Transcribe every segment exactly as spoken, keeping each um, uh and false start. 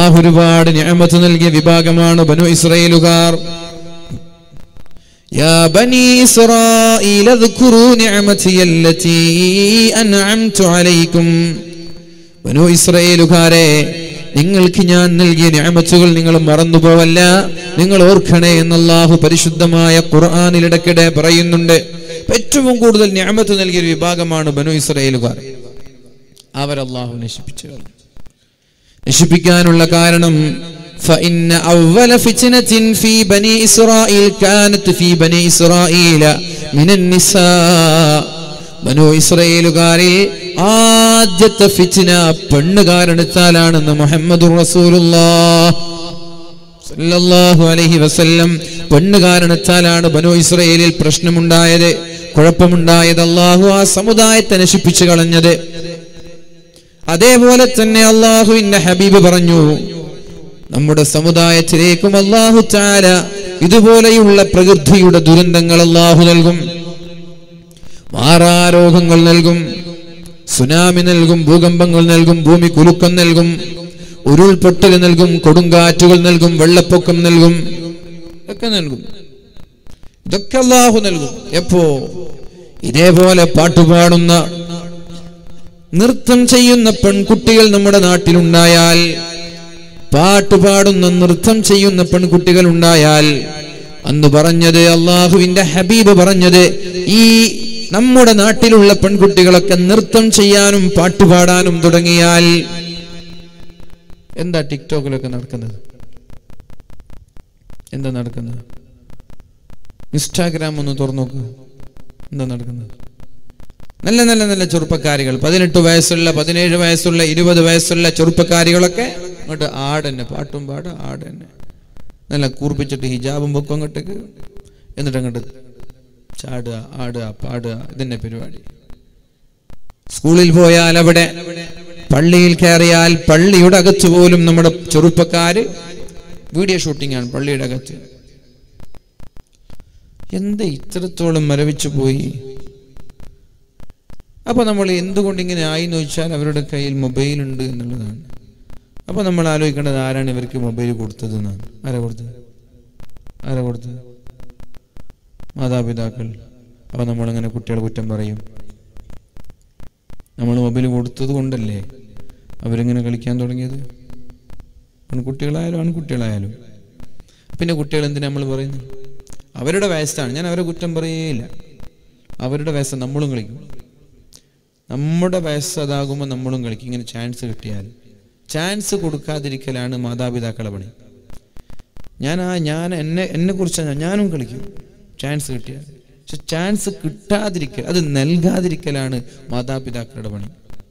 അല്ലാഹു ഒരുപാട് നിഅമത്ത് നൽകിയ വിഭാഗമാണ് ബനു ഇസ്രായേലുകാർ. യാ ബനി ഇസ്രായീൽ അദ്കുറൂ നിഅമതിയല്ലതീ അൻഅംതു അലൈക്കും. ബനു ഇസ്രായേലുകാരെ, നിങ്ങൾക്ക് ഞാൻ നൽകിയ നിഅമത്തുകൾ നിങ്ങൾ മറന്നുപോവല്ല, നിങ്ങൾ ഓർക്കണേ എന്ന് അല്ലാഹു പരിശുദ്ധമായ ഖുർആനിൽ ഇടയ്ക്കിടെ പറയുന്നുണ്ട്. ഏറ്റവും കൂടുതൽ നിഅമത്ത് നൽകിയ ഒരു വിഭാഗമാണ് ബനു ഇസ്രായേലുകാർ. അവർ അല്ലാഹു നശിപ്പിച്ചു. നശിപ്പിക്കാനുള്ള കാരണം فإن أول فتنة في بني إسرائيل كانت في بني إسرائيل من النساء. ബനു ഇസ്രായേലുകാരിൽ ആദ്യത്തെ ഫിത്ന പെണ്ണുകാരണത്താലാണെന്ന് മുഹമ്മദുർ റസൂലുള്ളാഹി സല്ലല്ലാഹു അലൈഹി വസല്ലം. പെണ്ണുകാരണത്താലാണ് ബനു ഇസ്രായേലിൽ പ്രശ്നമുണ്ടായത്, കുഴപ്പമുണ്ടായത്. അല്ലാഹു ആ സമുദായത്തെ നശിപ്പിച്ചു കളഞ്ഞത്. അതേപോലെ തന്നെ അല്ലാഹുവിന്റെ ഹബീബ് പറഞ്ഞു, നമ്മുടെ സമുദായത്തിലേക്കും അല്ലാഹു തആല ഇതുപോലെയുള്ള പ്രകൃതിയുടെ ദുരന്തങ്ങൾ അല്ലാഹു നൽകും. മാറാരോഗങ്ങൾ നൽകും, സുനാമി നൽകും, ഭൂകമ്പങ്ങൾ നൽകും, ഭൂമി കുലുക്കം നൽകും, ഉരുൾപൊട്ടൽ നൽകും, കൊടുങ്കാറ്റുകൾ നൽകും, വെള്ളപ്പൊക്കം നൽകും, ഒക്കെ നൽകും. ഇതൊക്കെ അല്ലാഹു നൽകും. എപ്പോ? ഇതേപോലെ പാട്ടുപാടുന്ന, നൃത്തം ചെയ്യുന്ന പെൺകുട്ടികൾ നമ്മുടെ നാട്ടിലുണ്ടായാൽ, പാട്ടുപാടുന്ന നൃത്തം ചെയ്യുന്ന പെൺകുട്ടികൾ ഉണ്ടായാൽ, അന്ന് പറഞ്ഞത് അല്ലാഹുവിന്റെ ഹബീബ് പറഞ്ഞത്, ഈ നമ്മുടെ നാട്ടിലുള്ള പെൺകുട്ടികളൊക്കെ നൃത്തം ചെയ്യാനും പാട്ടുപാടാനും തുടങ്ങിയാൽ എന്താ ടിക്ടോക്കിലൊക്കെ നടക്കുന്നത്? എന്താ നടക്കുന്നത്? ഇൻസ്റ്റാഗ്രാം ഒന്ന് തുറന്നു നോക്ക്, എന്താ നടക്കുന്നത്? നല്ല നല്ല നല്ല ചെറുപ്പക്കാരികൾ, പതിനെട്ട് വയസ്സുള്ള, പതിനേഴ് വയസ്സുള്ള, ഇരുപത് വയസ്സുള്ള ചെറുപ്പക്കാരികളൊക്കെ അങ്ങോട്ട് ആടന്നെ, പാട്ടും പാട ആടന്നെ, നല്ല കൂർപ്പിച്ചിട്ട് ഹിജാബും പൊക്കും അങ്ങോട്ടേക്ക്, എന്നിട്ട് അങ്ങോട്ട് ചാടുക, ആടുക, പാടുക, ഇതന്നെ പരിപാടി. സ്കൂളിൽ പോയാൽ അവിടെ, പള്ളിയിൽ കയറിയാൽ പള്ളിയുടെ അകത്ത് പോലും നമ്മുടെ ചെറുപ്പക്കാര് വീഡിയോ ഷൂട്ടിംഗ് ആണ് പള്ളിയുടെ അകത്ത്. എന്താ ഇത്രത്തോളം മരവിച്ചു പോയി? അപ്പൊ നമ്മൾ എന്തുകൊണ്ട് ഇങ്ങനെ ആയി എന്ന് വെച്ചാൽ അവരുടെ കയ്യിൽ മൊബൈൽ ഉണ്ട് എന്നുള്ളതാണ്. അപ്പൊ നമ്മൾ ആലോചിക്കേണ്ടത്, ആരാണ് ഇവർക്ക് മൊബൈൽ കൊടുത്തത് എന്നാണ്. ആരാ കൊടുത്തത്? ആരാ കൊടുത്തത്? മാതാപിതാക്കൾ. അപ്പൊ നമ്മളങ്ങനെ കുട്ടികളെ കുറ്റം പറയും? നമ്മൾ മൊബൈൽ കൊടുത്തത് കൊണ്ടല്ലേ അവരിങ്ങനെ കളിക്കാൻ തുടങ്ങിയത്? പെൺകുട്ടികളായാലും ആൺകുട്ടികളായാലും. പിന്നെ കുട്ടികൾ എന്തിനാ നമ്മൾ പറയുന്നത്? അവരുടെ വയസ്സാണ്. ഞാൻ അവരെ കുറ്റം പറയേയില്ല. അവരുടെ വയസ്സ് നമ്മളും കളിക്കും. നമ്മുടെ വയസ്സ് അതാകുമ്പോൾ നമ്മളും കളിക്കും. ഇങ്ങനെ ചാൻസ് കിട്ടിയാൽ. ചാൻസ് കൊടുക്കാതിരിക്കലാണ് മാതാപിതാക്കളെ പണി. ഞാൻ ആ ഞാൻ എന്നെ എന്നെ കുറിച്ച് ഞാനും കളിക്കും ചാൻസ് കിട്ടിയാൽ. പക്ഷെ ചാൻസ് കിട്ടാതിരിക്കൽ, അത് നൽകാതിരിക്കലാണ് മാതാപിതാക്കളുടെ പണി.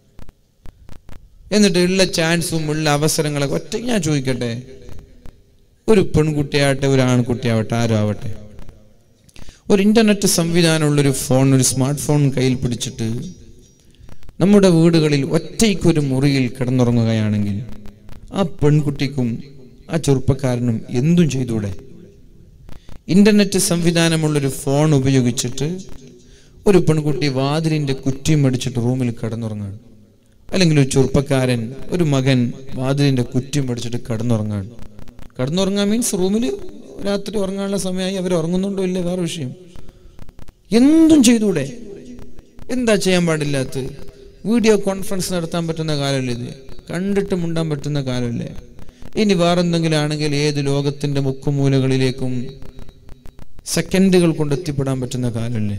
എന്നിട്ട് ഉള്ള ചാൻസും ഉള്ള അവസരങ്ങളൊക്കെ ഒറ്റ, ഞാൻ ചോദിക്കട്ടെ, ഒരു പെൺകുട്ടിയാവട്ടെ ഒരു ആൺകുട്ടിയാവട്ടെ ആരും ആവട്ടെ, ഒരു ഇന്റർനെറ്റ് സംവിധാനമുള്ളൊരു ഫോൺ, ഒരു സ്മാർട്ട് ഫോൺ കയ്യിൽ പിടിച്ചിട്ട് നമ്മുടെ വീടുകളിൽ ഒറ്റയ്ക്കൊരു മുറിയിൽ കിടന്നുറങ്ങുകയാണെങ്കിൽ ആ പെൺകുട്ടിക്കും ആ ചെറുപ്പക്കാരനും എന്തും ചെയ്തൂടെ? ഇന്റർനെറ്റ് സംവിധാനമുള്ളൊരു ഫോൺ ഉപയോഗിച്ചിട്ട് ഒരു പെൺകുട്ടി വാതിലിന്റെ കുറ്റിയും അടിച്ചിട്ട് റൂമിൽ കിടന്നുറങ്ങാണ്. അല്ലെങ്കിൽ ഒരു ചെറുപ്പക്കാരൻ, ഒരു മകൻ വാതിലിന്റെ കുറ്റിയും അടിച്ചിട്ട് കിടന്നുറങ്ങാണ്. കിടന്നുറങ്ങാൻ മീൻസ് റൂമിൽ രാത്രി ഉറങ്ങാനുള്ള സമയമായി, അവർ ഉറങ്ങുന്നുണ്ടോ ഇല്ലേ വേറെ വിഷയം. എന്തും ചെയ്തൂടെ? എന്താ ചെയ്യാൻ പാടില്ലാത്ത? വീഡിയോ കോൺഫറൻസ് നടത്താൻ പറ്റുന്ന കാലമല്ലേ ഇത്? കണ്ടിട്ട് മുണ്ടാൻ പറ്റുന്ന കാലമല്ലേ? ഇനി വേറെന്തെങ്കിലും ആണെങ്കിൽ ഏത് ലോകത്തിന്റെ മുക്കുമൂലകളിലേക്കും സെക്കൻഡുകൾ കൊണ്ട് എത്തിപ്പെടാൻ പറ്റുന്ന കാലമല്ലേ?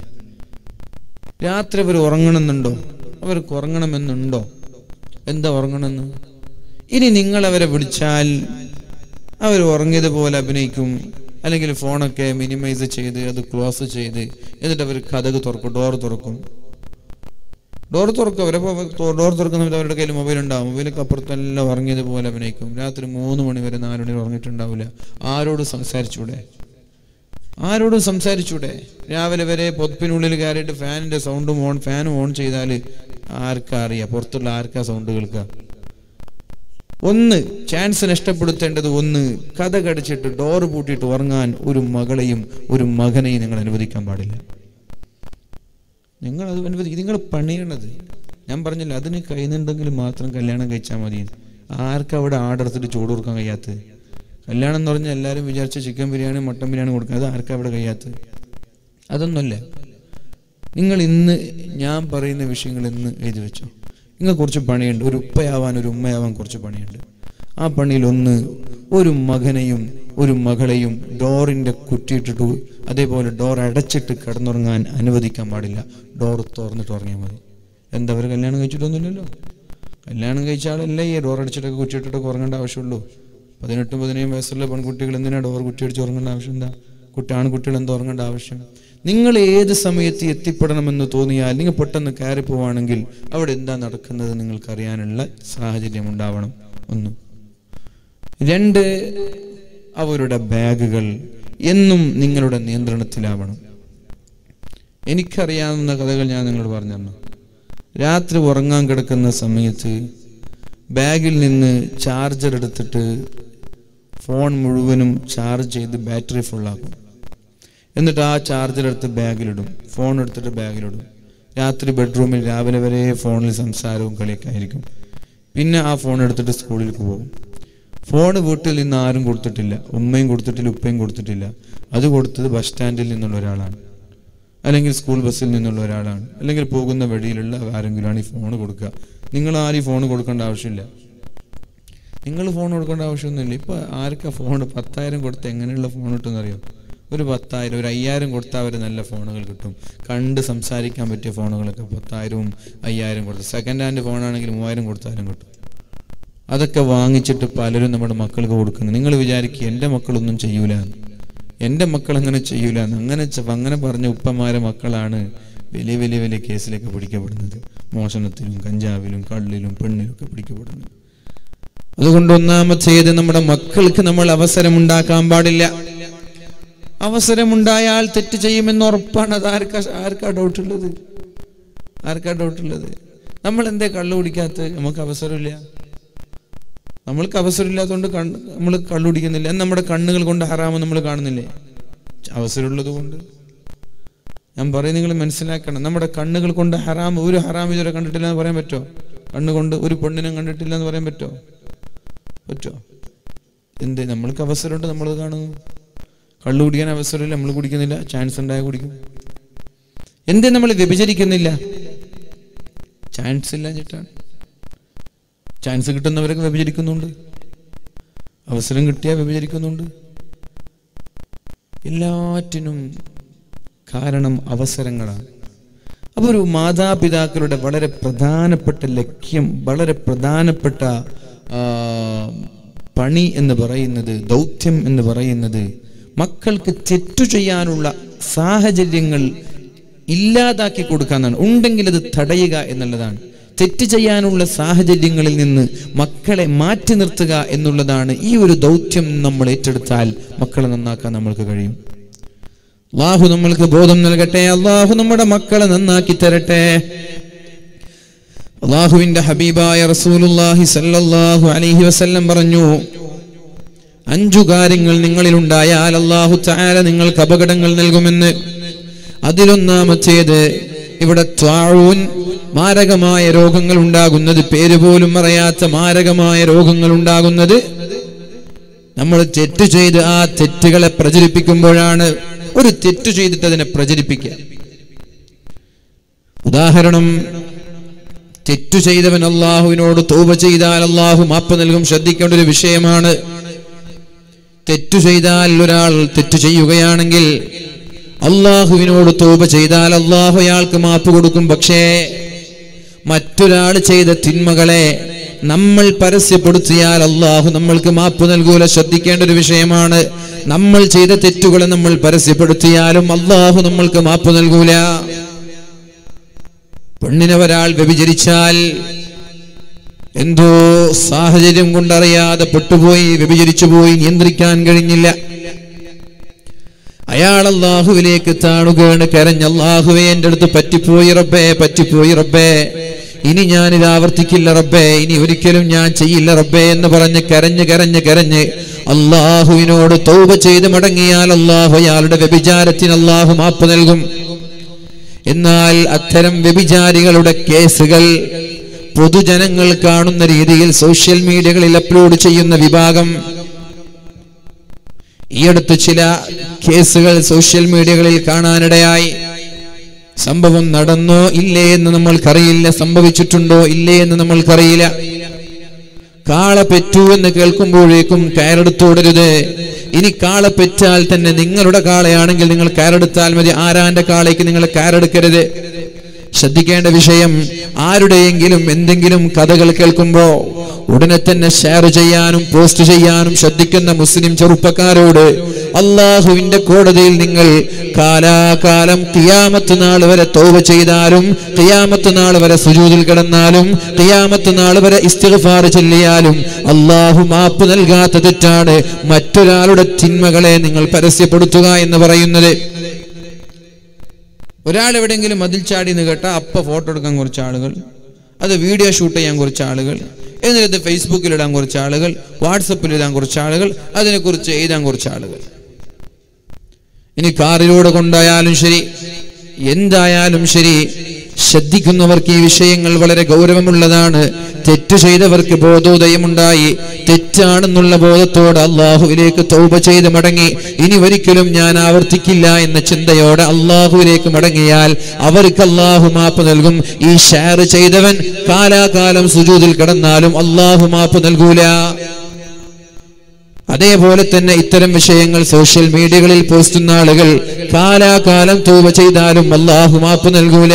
രാത്രി അവർ ഉറങ്ങണമെന്നുണ്ടോ? അവർക്ക് ഉറങ്ങണമെന്നുണ്ടോ? എന്താ ഉറങ്ങണമെന്ന്? ഇനി നിങ്ങൾ അവരെ വിളിച്ചാൽ അവർ ഉറങ്ങിയതുപോലെ അഭിനയിക്കും. അല്ലെങ്കിൽ ഫോണൊക്കെ മിനിമൈസ് ചെയ്ത് അത് ക്ലോസ് ചെയ്ത് എന്നിട്ട് അവർ കതക് തുറക്കും, ഡോർ തുറക്കും. ഡോർ തുറക്കും അവരെ ഡോർ തുറക്കുന്ന അവരുടെ കയ്യിൽ മൊബൈൽ ഉണ്ടാവും. മൊബൈലൊക്കെ അപ്പുറത്തെല്ലാം ഉറങ്ങിയതുപോലെ അഭിനയിക്കും. രാത്രി മൂന്ന് മണി വരെ നാല് മണി ഉറങ്ങിയിട്ടുണ്ടാവില്ല. ആരോട് സംസാരിച്ചൂടെ? ആരോടും സംസാരിച്ചൂടെ? രാവിലെ വരെ പൊതുപ്പിനുള്ളിൽ കയറിയിട്ട് ഫാനിന്റെ സൗണ്ടും ഓൺ ഫാനും ഓൺ ചെയ്താൽ ആർക്കാ അറിയാം? പുറത്തുള്ള ആർക്കാ സൗണ്ട് കേൾക്കുക? ഒന്ന് ചാൻസ് നഷ്ടപ്പെടുത്തേണ്ടത്, ഒന്ന് കഥ കടിച്ചിട്ട് ഡോറ് പൂട്ടിയിട്ട് ഉറങ്ങാൻ ഒരു മകളെയും ഒരു മകനെയും നിങ്ങൾ അനുവദിക്കാൻ പാടില്ല. നിങ്ങൾ അത് അനുവദിക്കും. നിങ്ങൾ പണിയണത് ഞാൻ പറഞ്ഞില്ല, അതിന് കഴിയുന്നുണ്ടെങ്കിൽ മാത്രം കല്യാണം കഴിച്ചാൽ മതി. ആർക്കും അവിടെ ആടെടുത്തിട്ട് ചൂട് കൊടുക്കാൻ കഴിയാത്തത്? കല്യാണം എന്ന് പറഞ്ഞാൽ എല്ലാവരും വിചാരിച്ച ചിക്കൻ ബിരിയാണി മട്ടൻ ബിരിയാണി കൊടുക്കുക. അത് ആർക്കും അവിടെ കഴിയാത്തത്? അതൊന്നുമല്ല. നിങ്ങൾ ഇന്ന് ഞാൻ പറയുന്ന വിഷയങ്ങൾ ഇന്ന് എഴുതി വെച്ചോ. നിങ്ങൾ കുറച്ച് പണിയുണ്ട്. ഒരു ഉപ്പയാവാൻ ഒരു ഉമ്മയാവാൻ കുറച്ച് പണിയുണ്ട്. ആ പണിയിൽ ഒന്ന്, ഒരു മകനെയും ഒരു മകളെയും ഡോറിൻ്റെ കുറ്റിയിട്ടിട്ട് അതേപോലെ ഡോർ അടച്ചിട്ട് കിടന്നുറങ്ങാൻ അനുവദിക്കാൻ പാടില്ല. ഡോർ തുറന്നിട്ട് ഉറങ്ങിയാൽ മതി. എന്താ അവർ കല്യാണം കഴിച്ചിട്ടൊന്നുമില്ലല്ലോ. കല്യാണം കഴിച്ച ആളല്ലേ ഈ ഡോർ അടിച്ചിട്ടൊക്കെ കുറ്റിയിട്ടിട്ടൊക്കെ ഉറങ്ങേണ്ട ആവശ്യമുള്ളൂ. പതിനെട്ടും പതിനേഴും വയസ്സുള്ള പെൺകുട്ടികൾ എന്തിനാണ് ഡോർ കുറ്റിയടിച്ച് ഉറങ്ങേണ്ട ആവശ്യം? എന്താ കുട്ടി ആൺകുട്ടികൾ എന്താ ഉറങ്ങേണ്ട ആവശ്യം? നിങ്ങൾ ഏത് സമയത്ത് എത്തിപ്പെടണമെന്ന് തോന്നിയാൽ നിങ്ങൾ പെട്ടെന്ന് കയറി പോവുകയാണെങ്കിൽ അവിടെ എന്താ നടക്കുന്നത് നിങ്ങൾക്കറിയാനുള്ള സാഹചര്യം ഉണ്ടാവണം. ഒന്ന്. രണ്ട്, അവരുടെ ബാഗുകൾ എന്നും നിങ്ങളുടെ നിയന്ത്രണത്തിലാവണം. എനിക്കറിയാവുന്ന കഥകൾ ഞാൻ നിങ്ങളോട് പറഞ്ഞു തന്നു. രാത്രി ഉറങ്ങാൻ കിടക്കുന്ന സമയത്ത് ബാഗിൽ നിന്ന് ചാർജർ എടുത്തിട്ട് ഫോൺ മുഴുവനും ചാർജ് ചെയ്ത് ബാറ്ററി ഫുള്ളാക്കും. എന്നിട്ട് ആ ചാർജർ എടുത്ത് ബാഗിലിടും, ഫോൺ എടുത്തിട്ട് ബാഗിലിടും. രാത്രി ബെഡ്റൂമിൽ രാവിലെ വരെ ഫോണിൽ സംസാരവും കളിയൊക്കെ ആയിരിക്കും. പിന്നെ ആ ഫോൺ എടുത്തിട്ട് സ്കൂളിലേക്ക് പോകും. ഫോൺ വീട്ടിൽ നിന്ന് ആരും കൊടുത്തിട്ടില്ല, ഉമ്മയും കൊടുത്തിട്ടില്ല, ഉപ്പയും കൊടുത്തിട്ടില്ല. അത് കൊടുത്തത് ബസ് സ്റ്റാൻഡിൽ നിന്നുള്ള ഒരാളാണ്, അല്ലെങ്കിൽ സ്കൂൾ ബസ്സിൽ നിന്നുള്ള ഒരാളാണ്, അല്ലെങ്കിൽ പോകുന്ന വഴിയിലുള്ള ആരെങ്കിലുമാണ് ഈ ഫോൺ കൊടുക്കുക. നിങ്ങൾ ആരും ഫോൺ കൊടുക്കേണ്ട ആവശ്യമില്ല. നിങ്ങൾ ഫോൺ കൊടുക്കേണ്ട ആവശ്യമൊന്നുമില്ല. ഇപ്പം ആർക്കാ ഫോൺ? പത്തായിരം കൊടുത്ത് എങ്ങനെയുള്ള ഫോൺ കിട്ടുമെന്നറിയോ? ഒരു പത്തായിരം ഒരു അയ്യായിരം കൊടുത്താൽ അവർ നല്ല ഫോണുകൾ കിട്ടും. കണ്ട് സംസാരിക്കാൻ പറ്റിയ ഫോണുകളൊക്കെ പത്തായിരവും അയ്യായിരം കൊടുത്ത്. സെക്കൻഡ് ഹാൻഡ് ഫോണാണെങ്കിൽ മൂവായിരം കൊടുത്താലും കിട്ടും. അതൊക്കെ വാങ്ങിച്ചിട്ട് പലരും നമ്മുടെ മക്കൾക്ക് കൊടുക്കുന്നു. നിങ്ങൾ വിചാരിക്കുക എൻ്റെ മക്കളൊന്നും ചെയ്യൂല, എൻ്റെ മക്കൾ അങ്ങനെ ചെയ്യൂല. അങ്ങനെ അങ്ങനെ പറഞ്ഞ ഉപ്പമാരെ മക്കളാണ് വലിയ വലിയ വലിയ കേസിലൊക്കെ പിടിക്കപ്പെടുന്നത്. മോഷണത്തിലും കഞ്ചാവിലും കള്ളിലും പെണ്ണിലും ഒക്കെ പിടിക്കപ്പെടുന്നത്. അതുകൊണ്ട് ഒന്നാമത്തേത്, നമ്മുടെ മക്കൾക്ക് നമ്മൾ അവസരമുണ്ടാക്കാൻ പാടില്ല. അവസരമുണ്ടായാൽ തെറ്റ് ചെയ്യുമെന്ന് ഉറപ്പാണ്. അത് ആർക്കാ ആർക്കാ ഡൗട്ടുള്ളത്? ആർക്കാ ഡൗട്ടുള്ളത്? നമ്മൾ എന്തേ കള്ളു കുടിക്കാത്ത? നമുക്ക് അവസരമില്ല. നമ്മൾക്ക് അവസരമില്ലാത്തതുകൊണ്ട് കണ്ണ് നമ്മൾ കള്ളു കുടിക്കുന്നില്ല. നമ്മുടെ കണ്ണുകൾ കൊണ്ട് ഹറാമ് നമ്മൾ കാണുന്നില്ലേ? അവസരമുള്ളത് കൊണ്ട്. ഞാൻ പറയും, നിങ്ങൾ മനസ്സിലാക്കണം. നമ്മുടെ കണ്ണുകൾ കൊണ്ട് ഹറാം, ഒരു ഹറാം ഇതുവരെ കണ്ടിട്ടില്ല എന്ന് പറയാൻ പറ്റുമോ? കണ്ണുകൊണ്ട് ഒരു പെണ്ണിനെ കണ്ടിട്ടില്ല എന്ന് പറയാൻ പറ്റുമോ? പറ്റുമോ? എന്തേ? നമ്മൾക്ക് അവസരമുണ്ട്, നമ്മളത് കാണുന്നു. കള്ളു കുടിക്കാൻ അവസരമില്ല, നമ്മൾ കുടിക്കുന്നില്ല. ചാൻസ് ഉണ്ടായാൽ കുടിക്കും. എന്തേ നമ്മൾ വ്യഭിചരിക്കുന്നില്ല? ചാൻസ് ഇല്ല ചേട്ടാണ്. ചാൻസ് കിട്ടുന്നവരൊക്കെ വ്യഭിചരിക്കുന്നുണ്ട്. അവസരം കിട്ടിയാൽ വ്യഭിചരിക്കുന്നുണ്ട്. എല്ലാറ്റിനും കാരണം അവസരങ്ങളാണ്. അപ്പോൾ ഒരു മാതാപിതാക്കളുടെ വളരെ പ്രധാനപ്പെട്ട ലക്ഷ്യം, വളരെ പ്രധാനപ്പെട്ട പണി എന്ന് പറയുന്നത്, ദൗത്യം എന്ന് പറയുന്നത്, മക്കൾക്ക് തെറ്റു ചെയ്യാനുള്ള സാഹചര്യങ്ങൾ ഇല്ലാതാക്കി കൊടുക്കാന്നാണ്. ഉണ്ടെങ്കിൽ അത് തടയുക എന്നുള്ളതാണ്. തെറ്റ് ചെയ്യാനുള്ള സാഹചര്യങ്ങളിൽ നിന്ന് മക്കളെ മാറ്റി നിർത്തുക എന്നുള്ളതാണ്. ഈ ഒരു ദൗത്യം നമ്മൾ ഏറ്റെടുത്താൽ മക്കളെ നന്നാക്കാൻ നമ്മൾക്ക് കഴിയും. അല്ലാഹു നമ്മൾക്ക് ബോധം നൽകട്ടെ. അല്ലാഹു നമ്മുടെ മക്കളെ നന്നാക്കി തരട്ടെ. അല്ലാഹുവിന്റെ ഹബീബായ റസൂലുള്ളാഹി സ്വല്ലല്ലാഹു അലൈഹി വസല്ലം പറഞ്ഞു, അഞ്ചു കാര്യങ്ങൾ നിങ്ങളിൽ ഉണ്ടായാൽ അല്ലാഹു തആല നിങ്ങൾക്ക് അപകടങ്ങൾ നൽകുമെന്ന്. അതിലൊന്നാമത്തേത്, ഇവിടെ ത്വാഊൻ, മാരകമായ രോഗങ്ങൾ ഉണ്ടാകുന്നത്, പേര് പോലും അറിയാത്ത മാരകമായ രോഗങ്ങൾ ഉണ്ടാകുന്നത് നമ്മൾ തെറ്റ് ചെയ്ത് ആ തെറ്റുകളെ പ്രചരിപ്പിക്കുമ്പോഴാണ്. ഒരു തെറ്റ് ചെയ്തിട്ട് അതിനെ പ്രചരിപ്പിക്കുക. ഉദാഹരണം, തെറ്റു ചെയ്തവൻ അള്ളാഹുവിനോട് തൗബ ചെയ്താൽ അള്ളാഹു മാപ്പ് നൽകും. ശ്രദ്ധിക്കേണ്ട ഒരു വിഷയമാണ്. തെറ്റു ചെയ്താൽ ഒരാൾ തെറ്റു ചെയ്യുകയാണെങ്കിൽ അള്ളാഹുവിനോട് തൗബ ചെയ്താൽ അള്ളാഹു അയാൾക്ക് മാപ്പ് കൊടുക്കും. പക്ഷേ മറ്റൊരാൾ ചെയ്ത തിന്മകളെ നമ്മൾ പരസ്യപ്പെടുത്തിയാൽ അള്ളാഹു നമ്മൾക്ക് മാപ്പ് നൽകൂല. ശ്രദ്ധിക്കേണ്ട ഒരു വിഷയമാണ്. നമ്മൾ ചെയ്ത തെറ്റുകളെ നമ്മൾ പരസ്യപ്പെടുത്തിയാലും അള്ളാഹു നമ്മൾക്ക് മാപ്പ് നൽകൂല. പെണ്ണിനെ ഒരാൾ വ്യഭിചരിച്ചാൽ എന്തോ സാഹചര്യം കൊണ്ടറിയാതെ പെട്ടുപോയി, വ്യഭിചരിച്ചു പോയി, നിയന്ത്രിക്കാൻ കഴിഞ്ഞില്ല. അയാൾ അള്ളാഹുവിലേക്ക് താണുകയാണ്, കരഞ്ഞ്, അള്ളാഹുവേ എൻ്റെ അടുത്ത് പറ്റിപ്പോയി റബ്ബേ, പറ്റിപ്പോയി റബ്ബേ, ഇനി ഞാനിത് ആവർത്തിക്കില്ല റബ്ബേ, ഇനി ഒരിക്കലും ഞാൻ ചെയ്യില്ല റബ്ബേ എന്ന് പറഞ്ഞ് കരഞ്ഞ് കരഞ്ഞ് കരഞ്ഞ് അള്ളാഹുവിനോട് തൗബ ചെയ്ത് മടങ്ങിയാൽ അള്ളാഹു അയാളുടെ വ്യഭിചാരത്തിന് അള്ളാഹു മാപ്പ് നൽകും. എന്നാൽ അത്തരം വ്യഭിചാരികളുടെ കേസുകൾ പൊതുജനങ്ങൾ കാണുന്ന രീതിയിൽ സോഷ്യൽ മീഡിയകളിൽ അപ്ലോഡ് ചെയ്യുന്ന വിഭാഗം. ഈ അടുത്ത് ചില കേസുകൾ സോഷ്യൽ മീഡിയകളിൽ കാണാനിടയായി. സംഭവം നടന്നോ ഇല്ലേ എന്ന് നമ്മൾക്കറിയില്ല, സംഭവിച്ചിട്ടുണ്ടോ ഇല്ലേ എന്ന് നമ്മൾക്കറിയില്ല. കാള പെറ്റു എന്ന് കേൾക്കുമ്പോഴേക്കും കയറെടുത്തോടരുത്. ഇനി കാള പെറ്റാൽ തന്നെ നിങ്ങളുടെ കാളയാണെങ്കിൽ നിങ്ങൾ കയറെടുത്താൽ മതി. ആരാന്റെ കാളയ്ക്ക് നിങ്ങൾ കയറെടുക്കരുത്. ശ്രദ്ധിക്കേണ്ട വിഷയം, ആരുടെയെങ്കിലും എന്തെങ്കിലും കഥകൾ കേൾക്കുമ്പോ ഉടനെ തന്നെ ഷെയർ ചെയ്യാനും പോസ്റ്റ് ചെയ്യാനും ശ്രദ്ധിക്കുന്ന മുസ്ലിം ചെറുപ്പക്കാരോട് അള്ളാഹുവിന്റെ കോടതിയിൽ നിങ്ങൾ കാലാകാലം ഖിയാമത്ത് നാൾ വരെ തൗബ ചെയ്താലും, ഖിയാമത്ത് നാൾ വരെ സുജൂദിൽ കിടന്നാലും, ഖിയാമത്ത് നാൾ വരെ ഇസ്തിഗ്ഫാർ ചൊല്ലിയാലും അള്ളാഹു മാപ്പ് നൽകാത്ത തെറ്റാണ് മറ്റൊരാളുടെ തിന്മകളെ നിങ്ങൾ പരസ്യപ്പെടുത്തുക എന്ന് പറയുന്നത്. ഒരാൾ എവിടെയെങ്കിലും മതിൽ ചാടി എന്ന് കേട്ടാൽ അപ്പ ഫോട്ടോ എടുക്കാൻ കുറച്ച് ആളുകൾ, അത് വീഡിയോ ഷൂട്ട് ചെയ്യാൻ കുറച്ച് ആളുകൾ, എന്നിട്ട് ഫേസ്ബുക്കിൽ ഇടാൻ കുറച്ച് ആളുകൾ, വാട്സപ്പിൽ ഇടാൻ കുറച്ച് ആളുകൾ, അതിനെക്കുറിച്ച് എഴുതാൻ കുറച്ച് ആളുകൾ. ഇനി കാറിലൂടെ കൊണ്ടായാലും ശരി, എന്തായാലും ശരി, ശ്രദ്ധിക്കുന്നവർക്ക് ഈ വിഷയങ്ങൾ വളരെ ഗൗരവമുള്ളതാണ്. തെറ്റ് ചെയ്തവർക്ക് ബോധോദയമുണ്ടായി തെറ്റാണെന്നുള്ള ബോധത്തോടെ അള്ളാഹുവിലേക്ക് തൗബ ചെയ്ത് മടങ്ങി ഇനി ഒരിക്കലും ഞാൻ ആവർത്തിക്കില്ല എന്ന ചിന്തയോടെ അള്ളാഹുവിലേക്ക് മടങ്ങിയാൽ അവർക്ക് അള്ളാഹു മാപ്പ് നൽകും. ഈ ഷെയർ ചെയ്തവൻ കാലാകാലം സുജൂദിൽ കിടന്നാലും അള്ളാഹു മാപ്പ് നൽകൂല. അതേപോലെ തന്നെ ഇത്തരം വിഷയങ്ങൾ സോഷ്യൽ മീഡിയകളിൽ പോസ്റ്റുന്ന ആളുകൾ കാലാകാലം തൗബ ചെയ്താലും അല്ലാഹു മാപ്പ് നൽകൂല.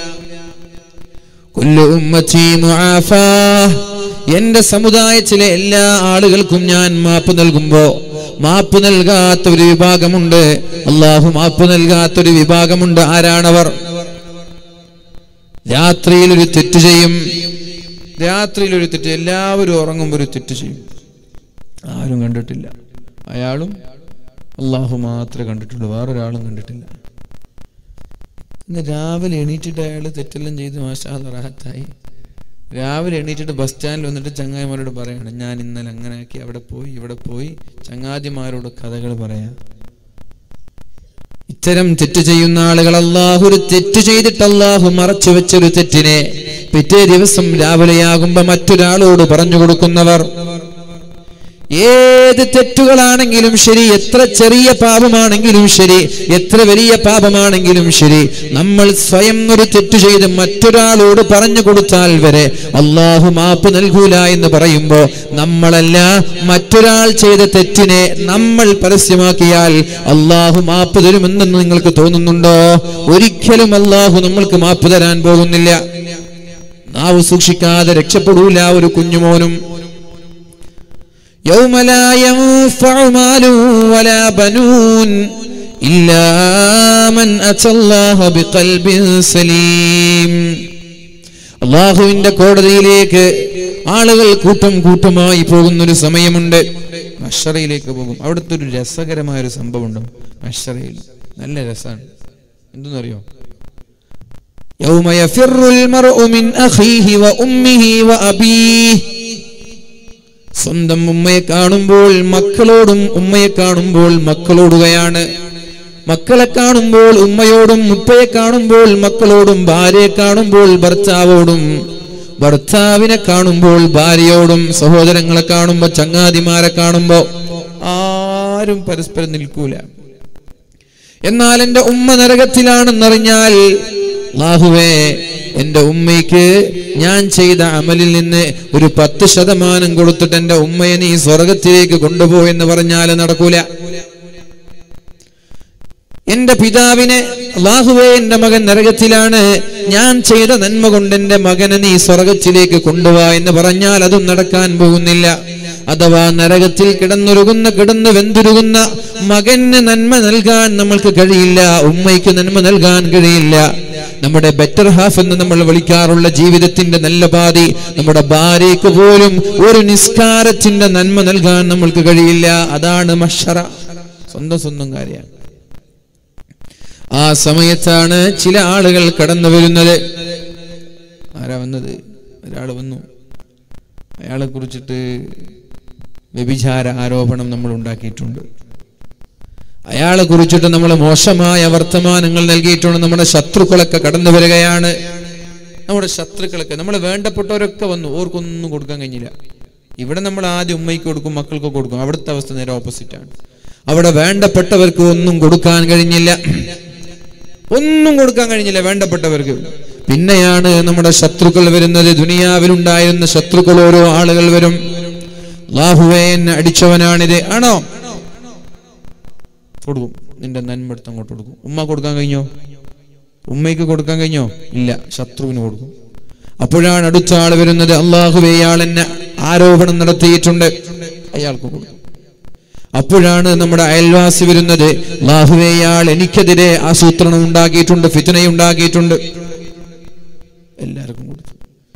കുല്ലു ഉമ്മത്തി മുആഫാ, എന്റെ സമുദായത്തിലെ എല്ലാ ആളുകൾക്കും ഞാൻ മാപ്പ് നൽകുമ്പോ മാപ്പ് നൽകാത്ത ഒരു വിഭാഗമുണ്ട്, അല്ലാഹു മാപ്പ് നൽകാത്തൊരു വിഭാഗമുണ്ട്. ആരാണവർ? രാത്രിയിൽ ഒരു തെറ്റ് ചെയ്യും. രാത്രിയിൽ ഒരു തെറ്റ്, എല്ലാവരും ഉറങ്ങുമ്പോൾ ഒരു തെറ്റ് ചെയ്യും. ആരും കണ്ടിട്ടില്ല, അയാളും അള്ളാഹു മാത്രമേ കണ്ടിട്ടുള്ളൂ, വേറൊരാളും കണ്ടിട്ടില്ല. ഇന്ന് രാവിലെ എണീറ്റിട്ട് അയാൾ തെറ്റെല്ലാം ചെയ്ത് മാഷാ റാഹത്തായി. രാവിലെ എണീറ്റിട്ട് ബസ് സ്റ്റാൻഡിൽ വന്നിട്ട് ചങ്ങാതിമാരോട് പറയണം, ഞാൻ ഇന്നലെ അങ്ങനെ ആക്കി, അവിടെ പോയി ഇവിടെ പോയി, ചങ്ങാതിമാരോട് കഥകൾ പറയാം. ഇത്തരം തെറ്റ് ചെയ്യുന്ന ആളുകൾ, അള്ളാഹു ഒരു തെറ്റ് ചെയ്തിട്ട് അള്ളാഹു മറച്ചു വെച്ചൊരു തെറ്റിനെ പിറ്റേ ദിവസം രാവിലെയാകുമ്പോ മറ്റൊരാളോട് പറഞ്ഞു കൊടുക്കുന്നവർ. ഏത് തെറ്റുകളാണെങ്കിലും ശരി, എത്ര ചെറിയ പാപമാണെങ്കിലും ശരി, എത്ര വലിയ പാപമാണെങ്കിലും ശരി, നമ്മൾ സ്വയം ഒരു തെറ്റ് ചെയ്ത് മറ്റൊരാളോട് പറഞ്ഞു കൊടുത്താൽ വരെ അള്ളാഹു മാപ്പ് നൽകൂല എന്ന് പറയുമ്പോ നമ്മളല്ല, മറ്റൊരാൾ ചെയ്ത തെറ്റിനെ നമ്മൾ പരസ്യമാക്കിയാൽ അള്ളാഹു മാപ്പ് തരുമെന്ന് നിങ്ങൾക്ക് തോന്നുന്നുണ്ടോ? ഒരിക്കലും അള്ളാഹു നമ്മൾക്ക് മാപ്പ് തരാൻ പോകുന്നില്ല. നാവ് സൂക്ഷിക്കാതെ രക്ഷപ്പെടൂല ഒരു കുഞ്ഞുമോനും. يوم لا ينفع مال ولا بنون إلا من أتى الله بقلب سليم. അല്ലാഹുവിന്റെ കോടതിയിലേക്ക് ആളുകൾ കൂട്ടം കൂട്ടമായി പോകുന്നൊരു സമയമുണ്ട്. മഹ്ശറയിലേക്ക് പോകും. അവിടുത്തെ ഒരു രസകരമായ ഒരു സംഭവം ഉണ്ട് മഹ്ശറയിൽ, നല്ല രസമാണ്. എന്തെന്നറിയോ? يوم يفر المرء من أخيه وأمه وأبيه. സ്വന്തം ഉമ്മയെ കാണുമ്പോൾ മക്കളോടും, ഉമ്മയെ കാണുമ്പോൾ മക്കളോടുകയാണ്. മക്കളെ കാണുമ്പോൾ ഉമ്മയോടും, ഉപ്പയെ കാണുമ്പോൾ മക്കളോടും, ഭാര്യയെ കാണുമ്പോൾ ഭർത്താവോടും, ഭർത്താവിനെ കാണുമ്പോൾ ഭാര്യയോടും, സഹോദരങ്ങളെ കാണുമ്പോ, ചങ്ങാതിമാരെ കാണുമ്പോ ആരും പരസ്പരം നിൽക്കൂല. എന്നാൽ എന്റെ ഉമ്മ നരകത്തിലാണെന്നറിഞ്ഞാൽ, അല്ലാഹുവേ എന്റെ ഉമ്മയ്ക്ക് ഞാൻ ചെയ്ത അമലിൽ നിന്ന് ഒരു പത്ത് ശതമാനം കൊടുത്തിട്ട് എന്റെ ഉമ്മയെ നീ സ്വർഗത്തിലേക്ക് കൊണ്ടുപോയെന്ന് പറഞ്ഞാൽ നടക്കൂല. എന്റെ പിതാവിനെ, അല്ലാഹുവേ എന്റെ മകൻ നരകത്തിലാണ്, ഞാൻ ചെയ്ത നന്മ കൊണ്ട് എന്റെ മകനെ നീ സ്വർഗത്തിലേക്ക് കൊണ്ടുപോവാ എന്ന് പറഞ്ഞാൽ അതും നടക്കാൻ പോകുന്നില്ല. അഥവാ നരകത്തിൽ കിടന്നുരുകുന്ന കിടന്ന് വെന്തുരുകുന്ന മകന് നന്മ നൽകാൻ നമ്മൾക്ക് കഴിയില്ല, ഉമ്മയ്ക്ക് നന്മ നൽകാൻ കഴിയില്ല. നമ്മുടെ ബെറ്റർ ഹാഫ് എന്ന് നമ്മൾ വിളിക്കാറുള്ള ജീവിതത്തിന്റെ നല്ല പാതി, നമ്മുടെ ഭാര്യയ്ക്ക് പോലും ഒരു നിസ്കാരത്തിന്റെ നന്മ നൽകാൻ നമ്മൾക്ക് കഴിയില്ല. അതാണ് മഹ്ശറ. സ്വന്തം സ്വന്തം കാര്യമാണ്. ആ സമയത്താണ് ചില ആളുകൾ കടന്നു വരുന്നത്. ആരാ വന്നത്? ഒരാൾ വന്നു. അയാളെ കുറിച്ചിട്ട് വ്യഭിചാര ആരോപണം നമ്മൾ ഉണ്ടാക്കിയിട്ടുണ്ട്. അയാളെ കുറിച്ചിട്ട് നമ്മൾ മോശമായ വർത്തമാനങ്ങൾ നൽകിയിട്ടുണ്ട്. നമ്മുടെ ശത്രുക്കളൊക്കെ കടന്നു വരികയാണ്. നമ്മുടെ ശത്രുക്കളൊക്കെ, നമ്മളെ വേണ്ടപ്പെട്ടവരൊക്കെ വന്നു, ഓർക്കൊന്നും കൊടുക്കാൻ കഴിഞ്ഞില്ല. ഇവിടെ നമ്മൾ ആദ്യം ഉമ്മയ്ക്ക് കൊടുക്കും, മക്കൾക്ക് കൊടുക്കും. അവിടുത്തെ അവസ്ഥ നേരെ ഓപ്പോസിറ്റ് ആണ്. അവിടെ വേണ്ടപ്പെട്ടവർക്ക് ഒന്നും കൊടുക്കാൻ കഴിഞ്ഞില്ല, ഒന്നും കൊടുക്കാൻ കഴിഞ്ഞില്ല വേണ്ടപ്പെട്ടവർക്ക്. പിന്നെയാണ് നമ്മുടെ ശത്രുക്കൾ വരുന്നത്. ദുനിയാവിലുണ്ടായിരുന്ന ശത്രുക്കൾ ഓരോ ആളുകൾ വരും. അല്ലാഹുവേ എന്നെ അടിച്ചവനാണിത്, ആണോ? കൊടുക്കും, നിന്റെ നന്മ എടുത്ത് അങ്ങോട്ട് കൊടുക്കും. ഉമ്മ കൊടുക്കാൻ കഴിഞ്ഞോ? ഉമ്മയ്ക്ക് കൊടുക്കാൻ കഴിഞ്ഞോ? ഇല്ല, ശത്രുവിന് കൊടുക്കും. അപ്പോഴാണ് അടുത്ത ആൾ വരുന്നത്. അല്ലാഹുവേ ഇയാൾ എന്നെ ആരോപണം നടത്തിയിട്ടുണ്ട്, അയാൾക്ക് കൊടുക്കും. അപ്പോഴാണ് നമ്മുടെ അയൽവാസി വരുന്നത്. അല്ലാഹുവേ ഇയാൾ എനിക്കെതിരെ ആസൂത്രണം ഉണ്ടാക്കിയിട്ടുണ്ട്, ഫിത്നയുണ്ടാക്കിയിട്ടുണ്ട്, എല്ലാവർക്കും കൊടുത്തു.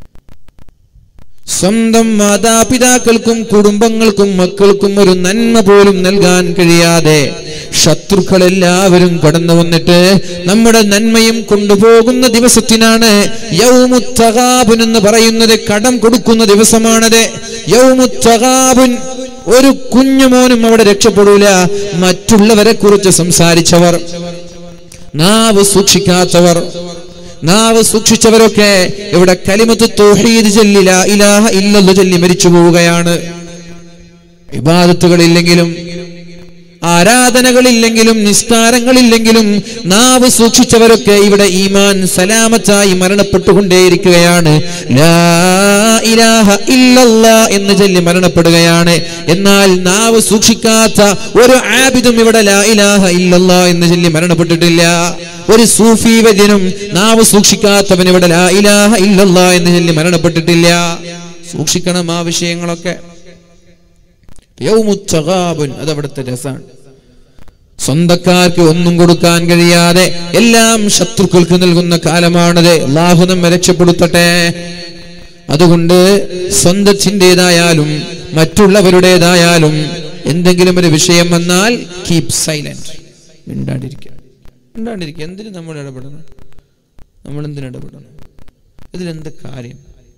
സ്വന്തം മാതാപിതാക്കൾക്കും കുടുംബങ്ങൾക്കും മക്കൾക്കും ഒരു നന്മ പോലും നൽകാൻ കഴിയാതെ ശത്രുക്കൾ എല്ലാവരും കടന്നു വന്നിട്ട് നമ്മുടെ നന്മയും കൊണ്ടുപോകുന്ന ദിവസത്തിനാണ് യൗമുത് തഗാബുൻ എന്ന് പറയുന്നത്. കടം കൊടുക്കുന്ന ദിവസമാണത് യൗമുത് തഗാബുൻ. ഒരു കുഞ്ഞുമോനും അവിടെ രക്ഷപ്പെടൂല. മറ്റുള്ളവരെ കുറിച്ച് സംസാരിച്ചവർ, നാവ് സൂക്ഷിക്കാത്തവർ, നാവ് സൂക്ഷിച്ചവരൊക്കെ ഇവിടെ കലിമത്ത് തൗഹീദ് ചൊല്ലി ലാ ഇലാഹ ഇല്ലല്ലാഹ് ചൊല്ലി മരിച്ചു പോവുകയാണ്. ഇബാദത്തുകളില്ലെങ്കിലും ആരാധനകളില്ലെങ്കിലും നിസ്കാരങ്ങളില്ലെങ്കിലും നാവ് സൂക്ഷിച്ചവരൊക്കെ ഇവിടെ ഈമാൻ സലാമത്തായി മരണപ്പെട്ടുകൊണ്ടേയിരിക്കുകയാണ്. ലാ ഇലാഹ ഇല്ലല്ലാഹ് എന്ന് ചൊല്ലി മരണപ്പെടുകയാണ്. എന്നാൽ നാവ് സൂക്ഷിക്കാത്ത ഒരു ആബിദും ഇവിടെ ലാ ഇലാഹ ഇല്ലല്ലാഹ് എന്ന് ചൊല്ലി മരണപ്പെട്ടിട്ടില്ല. ഒരു സൂഫി വര്യനും നാവ് സൂക്ഷിക്കാത്തവൻ ഇവിടെ ലാ ഇലാഹ ഇല്ലല്ലാഹ് എന്ന് ചൊല്ലി മരണപ്പെട്ടിട്ടില്ല. സൂക്ഷിക്കണം ആ വിഷയങ്ങളൊക്കെ. യൗമുത് തഗാബുൻ, അത് അവിടുത്തെ രസാണ്. സ്വന്തക്കാർക്ക് ഒന്നും കൊടുക്കാൻ കഴിയാതെ എല്ലാം ശത്രുക്കൾക്ക് നൽകുന്ന കാലമാണത്. അല്ലാഹു നമ്മെ രക്ഷപ്പെടുത്തട്ടെ. അതുകൊണ്ട് സ്വന്തത്തിൻ്റെതായാലും മറ്റുള്ളവരുടേതായാലും എന്തെങ്കിലും ഒരു വിഷയം വന്നാൽ കീപ് സൈലന്റ്, മിണ്ടാണ്ടിരിക്കുക, മിണ്ടാണ്ടിരിക്കുക. എന്തിന് നമ്മൾ ഇടപെടണം? നമ്മൾ എന്തിന് ഇടപെടണം? ഇതിലെന്ത് കാര്യം?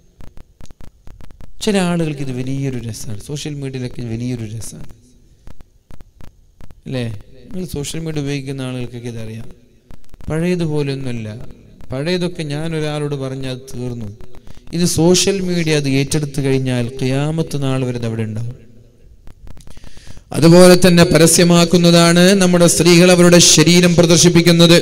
ചില ആളുകൾക്ക് ഇത് വലിയൊരു രസമാണ്. സോഷ്യൽ മീഡിയയിലൊക്കെ വലിയൊരു രസമാണ് അല്ലേ? നിങ്ങൾ സോഷ്യൽ മീഡിയ ഉപയോഗിക്കുന്ന ആളുകൾക്കൊക്കെ ഇതറിയാം. പഴയതുപോലെയൊന്നുമല്ല. പഴയതൊക്കെ ഞാൻ ഒരാളോട് പറഞ്ഞാൽ അത് തീർന്നു. ഇത് സോഷ്യൽ മീഡിയ അത് ഏറ്റെടുത്തു കഴിഞ്ഞാൽ ഖിയാമത്ത് നാൾ വരെ അവിടെ ഉണ്ടാവും. അതുപോലെ തന്നെ പരസ്യമാക്കുന്നതാണ് നമ്മുടെ സ്ത്രീകൾ അവരുടെ ശരീരം പ്രദർശിപ്പിക്കുന്നത്.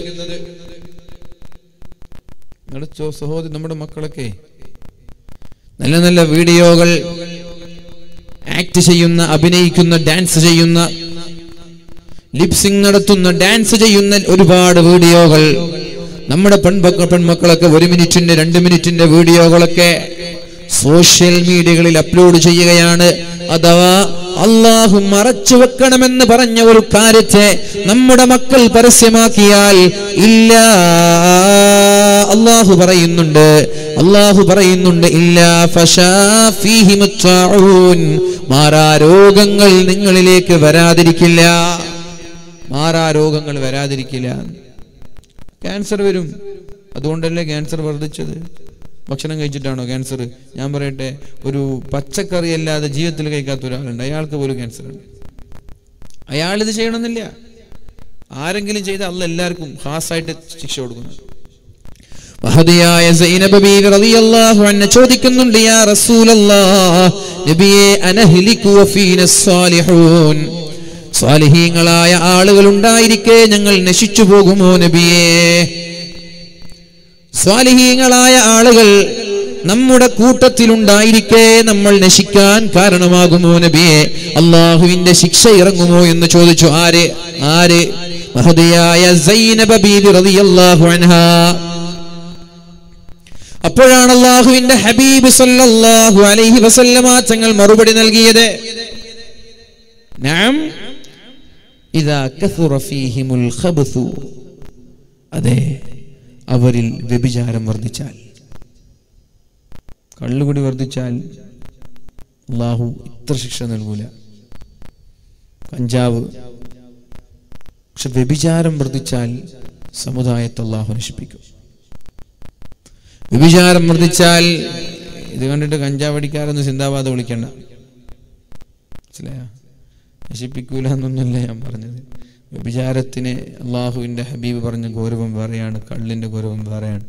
സഹോദരി, നമ്മുടെ മക്കളൊക്കെ നല്ല നല്ല വീഡിയോകൾ ആക്ട് ചെയ്യുന്ന, അഭിനയിക്കുന്ന, ഡാൻസ് ചെയ്യുന്ന, ലിപ്സിംഗ് നടത്തുന്ന, ഡാൻസ് ചെയ്യുന്ന ഒരുപാട് വീഡിയോകൾ നമ്മുടെ പെൺമക്കൾ പെൺമക്കളൊക്കെ ഒരു മിനിറ്റിന്റെ രണ്ട് മിനിറ്റിന്റെ വീഡിയോകളൊക്കെ സോഷ്യൽ മീഡിയകളിൽ അപ്ലോഡ് ചെയ്യുകയാണ്. അഥവാ അല്ലാഹു മറച്ചു വെക്കണമെന്ന് പറഞ്ഞ ഒരു കാര്യത്തെ നമ്മുടെ മക്കൾ പരസ്യമാക്കിയാൽ ഇല്ല, അല്ലാഹു പറയുന്നുണ്ട് അല്ലാഹു പറയുന്നുണ്ട് ഇല്ലാ ഫശാ ഫീഹി മുത്താഊൻ, മാറാരോഗങ്ങൾ നിങ്ങളിലേക്ക് വരാതിരിക്കില്ല, മാറാരോഗങ്ങൾ വരാതിരിക്കില്ല. ക്യാൻസർ വരും. അതുകൊണ്ടല്ലേ ക്യാൻസർ വർദ്ധിച്ചത്? ഭക്ഷണം കഴിച്ചിട്ടാണോ ക്യാൻസർ? ഞാൻ പറയട്ടെ, ഒരു പച്ചക്കറി അല്ലാതെ ജീവിതത്തിൽ കഴിക്കാത്ത ഒരാളുണ്ട്, അയാൾക്ക് പോലും ക്യാൻസർ ഉണ്ട്. അയാളിത് ചെയ്യണമെന്നില്ല. ആരെങ്കിലും ചെയ്ത അല്ലാഹ് എല്ലാവർക്കും ഖാസായിട്ട് ശിക്ഷ കൊടുക്കുന്നു. വഹദിയായ സൈനബ ബീവി റളിയല്ലാഹു അൻഹ ചോദിക്കുന്നുണ്ട്, യാ റസൂലല്ലാഹ്, നബിയേ അനഹ്ലികു വഫീന സ്വാലിഹൂൻ, സ്വാലിഹീങ്ങളായ ആളുകൾ ഉണ്ടായിരിക്കെ ഞങ്ങൾ നശിച്ചു പോകുമോ നബിയേ? സ്വാലിഹീങ്ങളായ ആളുകൾ നമ്മുടെ കൂട്ടത്തിലുണ്ടായിരിക്കെ നമ്മൾ നശിക്കാൻ കാരണമാകുമോ നബിയെ? അള്ളാഹുവിന്റെ ശിക്ഷ ഇറങ്ങുമോ എന്ന് ചോദിച്ചു. ആര് ആര് മഹദിയായ സൈനബ ബീവി റളിയല്ലാഹു അൻഹാ. അപ്പോഴാണ് അള്ളാഹുവിന്റെ ഹബീബ് സല്ലല്ലാഹു അലൈഹി വസല്ലമ തങ്ങൾ മറുപടി നൽകിയത്. നഅം ഇദാ കസുറ ഫീഹിമുൽ ഖബ്സു, അതെ, അവരിൽ വ്യഭിചാരം വർദ്ധിച്ചാൽ, കള്ളുകുടി വർദ്ധിച്ചാൽ അല്ലാഹു ഇത്ര ശിക്ഷ നൽകൂല. കഞ്ചാവ്, പക്ഷെ വ്യഭിചാരം വർദ്ധിച്ചാൽ സമുദായത്തെ അല്ലാഹു നശിപ്പിക്കും. വ്യഭിചാരം വർദ്ധിച്ചാൽ, ഇത് കണ്ടിട്ട് കഞ്ചാവ് അടിക്കാറൊന്നും സിന്ദാബാദ് വിളിക്കണ്ട, മനസ്സിലായോ? നശിപ്പിക്കൂല എന്നൊന്നുമല്ല ഞാൻ പറഞ്ഞത്. വ്യഭിചാരത്തിന് അള്ളാഹുവിൻ്റെ ഹബീബ് പറഞ്ഞ ഗൗരവം വേറെയാണ്, കള്ളിൻ്റെ ഗൗരവം വേറെയാണ്.